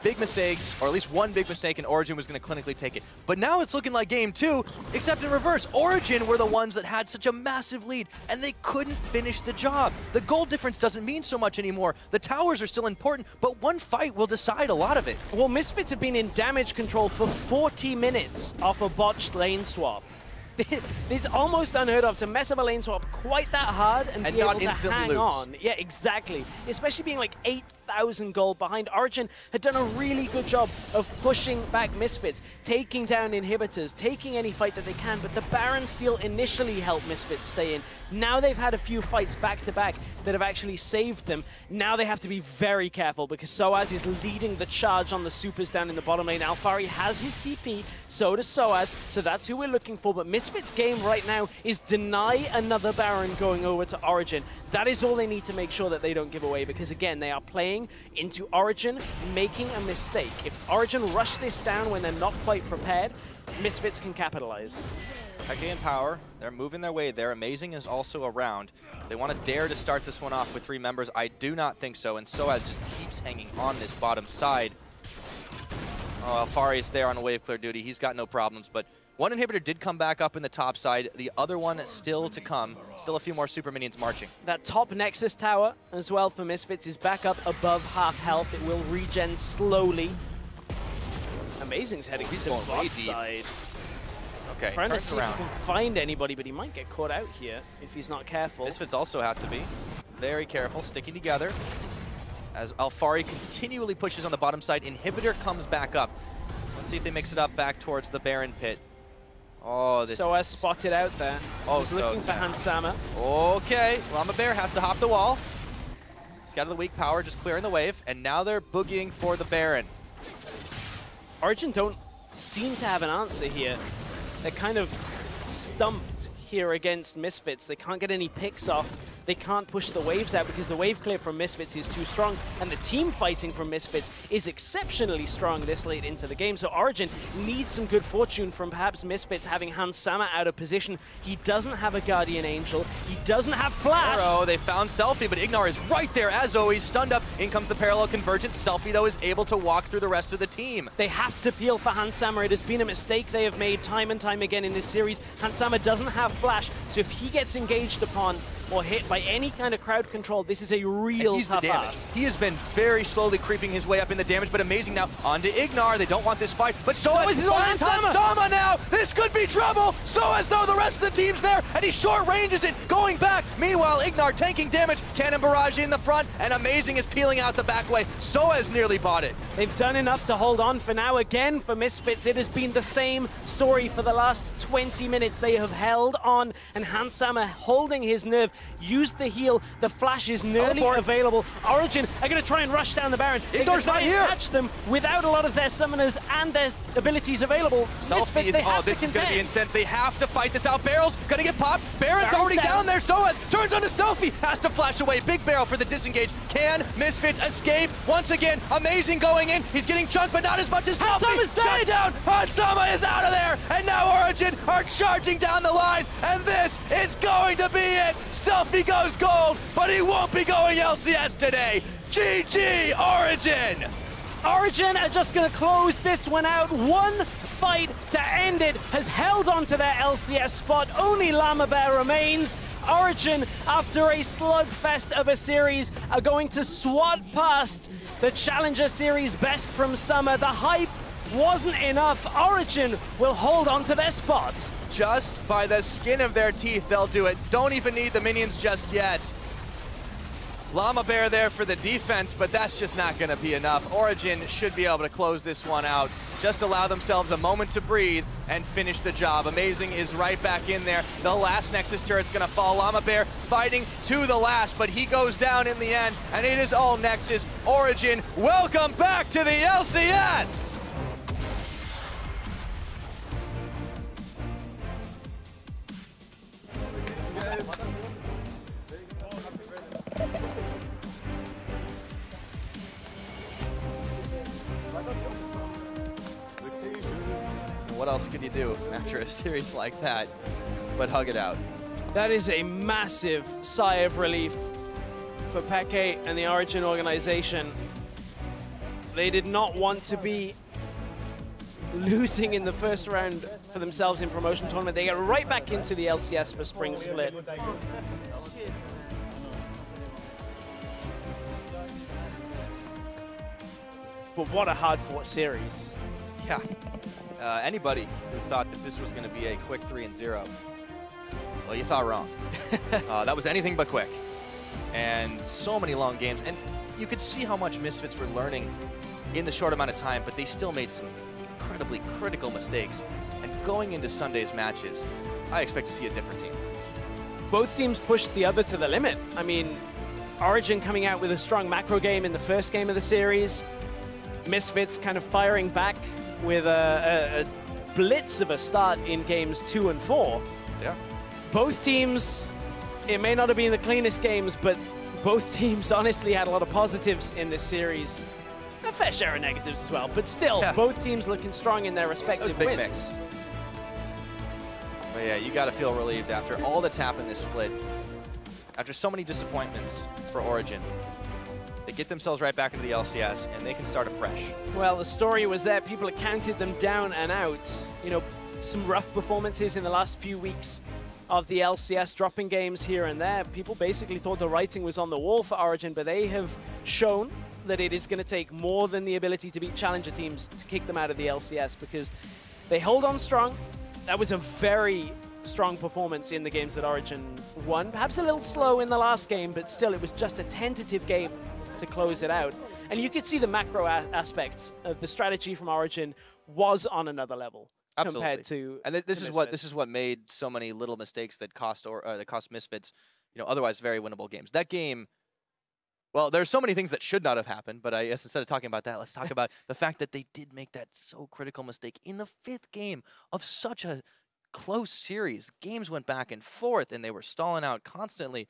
big mistakes, or at least one big mistake, and Origen was going to clinically take it. But now it's looking like game two, except in reverse. Origen were the ones that had such a massive lead, and they couldn't finish the job. The goal difference doesn't mean so much anymore. The towers are still important, but one fight will decide a lot of it. Well, Misfits have been in damage control for forty minutes off a botched lane swap. It's almost unheard of to mess up a lane swap quite that hard and, and be not able to hang lose. on. Yeah, exactly. Especially being like eight thousand gold behind. Origen had done a really good job of pushing back Misfits, taking down inhibitors, taking any fight that they can, but the Baron steal initially helped Misfits stay in. Now they've had a few fights back-to-back that have actually saved them. Now they have to be very careful because Soaz is leading the charge on the supers down in the bottom lane. Alphari has his T P, so does Soaz, so that's who we're looking for, but Misfits' game right now is deny another Baron going over to Origen. That is all they need to make sure that they don't give away, because again, they are playing into Origen making a mistake. If Origen rush this down when they're not quite prepared, Misfits can capitalize. Peke and Power, they're moving their way there. Amazing is also around. They want to dare to start this one off with three members. I do not think so, and Soaz just keeps hanging on this bottom side. Oh, Alphari's there on wave clear duty. He's got no problems, but one inhibitor did come back up in the top side. The other one still to come. Still a few more super minions marching. That top Nexus tower as well for Misfits is back up above half health. It will regen slowly. Amazing's heading He's to going the way bot deep. side. Okay, Trying to turns see around. if he can find anybody, but he might get caught out here if he's not careful. Misfits also have to be very careful, sticking together. As Alphari continually pushes on the bottom side, inhibitor comes back up. Let's see if they mix it up back towards the Baron pit. Oh, this Soaz spotted out there. Oh, He's so looking for tense. Hansama. Okay, Llama Bear has to hop the wall. Scatter the weak power, just clearing the wave, and now they're boogieing for the Baron. Origen don't seem to have an answer here. They're kind of stumped here against Misfits. They can't get any picks off. They can't push the waves out because the wave clear from Misfits is too strong, and the team fighting from Misfits is exceptionally strong this late into the game. So Origen needs some good fortune from perhaps Misfits having Hansama out of position. He doesn't have a Guardian Angel. He doesn't have Flash. Arrow, they found Selfie, but Ignar is right there as always, stunned up. In comes the parallel convergence. Selfie, though, is able to walk through the rest of the team. They have to peel for Hansama. It has been a mistake they have made time and time again in this series. Hansama doesn't have Flash, so if he gets engaged upon or hit by any kind of crowd control, this is a real he's tough the damage. ask. He has been very slowly creeping his way up in the damage, but Amazing now onto Ignar. They don't want this fight, but Soaz is on finds Hansama. Hansama now. This could be trouble. Soaz, though, the rest of the team's there, and he short ranges it, going back. Meanwhile, Ignar taking damage. Cannon barrage in the front, and Amazing is peeling out the back way. Soaz nearly bought it. They've done enough to hold on for now. Again, for Misfits, it has been the same story for the last twenty minutes. They have held on, and Hansama holding his nerve, used the heal. The Flash is nearly Teleport. available. Origen are going to try and rush down the Baron. They're going Ignar's to try right and here. catch them without a lot of their summoners and their abilities available. Selfie Misfits, is, they oh, have this to is going to be contend. insane. They have to fight this out. Barrel's going to get popped. Baron's, Baron's already down. down there. Soaz turns onto Selfie. Has to flash away. Big barrel for the disengage. Can Misfits escape? Once again, Amazing going in. He's getting chunked, but not as much as Selfie. Hansama's dead. Shut down. Hansama is out of there. And now Origen are charging down the line. And this is going to be it. Selfie goes gold, but he won't be going L C S today. G G Origen. Origen are just going to close this one out. One fight to end it has held on to their L C S spot. Only Llama Bear remains. Origen, after a slugfest of a series, are going to swat past the Challenger Series best from summer. The hype wasn't enough. Origen will hold on to their spot. Just by the skin of their teeth, they'll do it. Don't even need the minions just yet. Llama Bear there for the defense, but that's just not going to be enough. Origen should be able to close this one out. Just allow themselves a moment to breathe and finish the job. Amazing is right back in there. The last Nexus turret's going to fall. Llama Bear fighting to the last, but he goes down in the end, and it is all Nexus. Origen, welcome back to the L C S! What else could you do after a series like that but hug it out? That is a massive sigh of relief for Peke and the Origen organization. They did not want to be losing in the first round for themselves in promotion tournament. They get right back into the L C S for Spring Split. But what a hard-fought series. Yeah. Uh, anybody who thought that this was going to be a quick three and zero, well, you thought wrong. uh, that was anything but quick. And so many long games. And you could see how much Misfits were learning in the short amount of time, but they still made some incredibly critical mistakes. And going into Sunday's matches, I expect to see a different team. Both teams pushed the other to the limit. I mean, Origen coming out with a strong macro game in the first game of the series. Misfits kind of firing back with a, a, a blitz of a start in games two and four. Yeah. Both teams, it may not have been the cleanest games, but both teams honestly had a lot of positives in this series. A fair share of negatives as well, but still, yeah. Both teams looking strong in their respective that was a big wins. Mix. But yeah, you got to feel relieved after all that's happened this split. After so many disappointments for Origen. They get themselves right back into the L C S, and they can start afresh. Well, the story was that people had counted them down and out. You know, some rough performances in the last few weeks of the L C S, dropping games here and there. People basically thought the writing was on the wall for Origen, but they have shown that it is going to take more than the ability to beat challenger teams to kick them out of the L C S, because they hold on strong. That was a very strong performance in the games that Origen won. Perhaps a little slow in the last game, but still it was just a tentative game to close it out. And you could see the macro aspects of the strategy from Origen was on another level. Absolutely. Compared to and th this to is what this is what made so many little mistakes that cost or uh, that cost Misfits, you know, otherwise very winnable games. That game, well, there's so many things that should not have happened, but I guess instead of talking about that, let's talk about the fact that they did make that so critical mistake in the fifth game of such a close series. Games went back and forth, and they were stalling out constantly.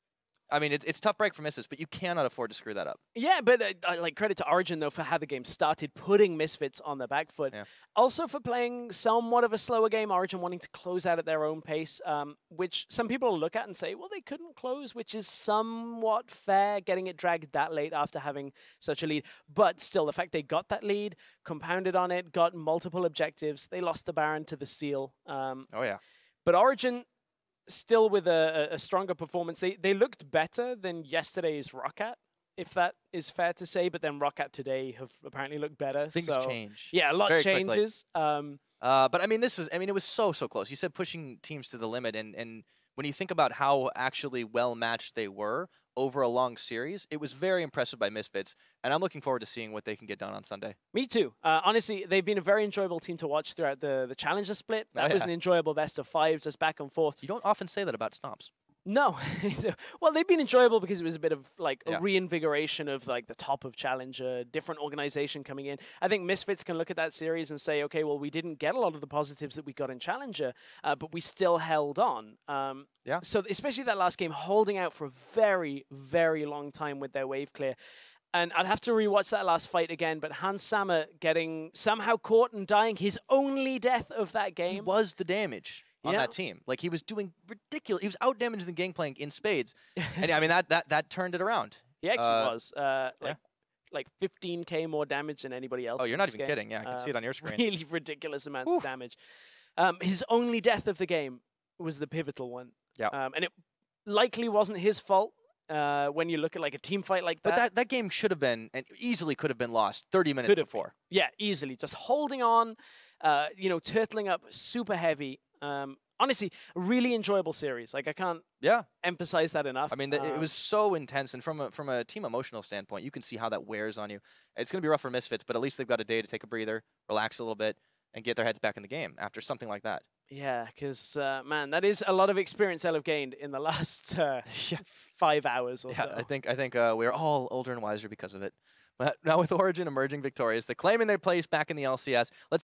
I mean, it's, it's tough break for Misfits, but you cannot afford to screw that up. Yeah, but uh, like credit to Origen, though, for how the game started, putting Misfits on the back foot. Yeah. Also for playing somewhat of a slower game, Origen wanting to close out at their own pace, um, which some people look at and say, well, they couldn't close, which is somewhat fair, getting it dragged that late after having such a lead. But still, the fact they got that lead, compounded on it, got multiple objectives, they lost the Baron to the Steal. Um, oh, yeah. But Origen, still with a, a stronger performance. They, they looked better than yesterday's Roccat, if that is fair to say, but then Roccat today have apparently looked better. Things so, change. Yeah, a lot Very changes. Um, uh, but I mean, this was, I mean, it was so, so close. You said pushing teams to the limit, and, and when you think about how actually well-matched they were over a long series, it was very impressive by Misfits, and I'm looking forward to seeing what they can get done on Sunday. Me too. Uh, honestly, they've been a very enjoyable team to watch throughout the, the Challenger split. That oh, yeah. was an enjoyable best of five, just back and forth. You don't often say that about Snobs. No. Well, they've been enjoyable because it was a bit of like a yeah. reinvigoration of like the top of Challenger, different organization coming in. I think Misfits can look at that series and say, okay, well, we didn't get a lot of the positives that we got in Challenger, uh, but we still held on. Um, yeah. So especially that last game, holding out for a very, very long time with their wave clear. And I'd have to rewatch that last fight again, but Hans Sammer getting somehow caught and dying, his only death of that game. He was the damage on yeah. that team. Like, he was doing ridiculous. He was out-damaged in Gangplank in spades. And, I mean, that that that turned it around. He actually uh, was. Uh, like, yeah. like fifteen K more damage than anybody else. Oh, you're not even game. kidding. Yeah, I can uh, see it on your screen. Really ridiculous amounts Oof. of damage. Um, his only death of the game was the pivotal one. Yeah. Um, and it likely wasn't his fault. Uh, when you look at like a team fight like that. But that, that game should have been, and easily could have been lost thirty minutes Could've before. Been. Yeah, easily. Just holding on, uh, you know, turtling up super heavy. Um, honestly, really enjoyable series. Like, I can't yeah. emphasize that enough. I mean, the, um, it was so intense, and from a, from a team emotional standpoint, you can see how that wears on you. It's going to be rough for Misfits, but at least they've got a day to take a breather, relax a little bit, and get their heads back in the game after something like that. Yeah, because, uh, man, that is a lot of experience they'll have gained in the last uh, yeah. five hours or yeah, so. I think, I think uh, we're all older and wiser because of it. But now with Origen emerging victorious, they're claiming their place back in the L C S. Let's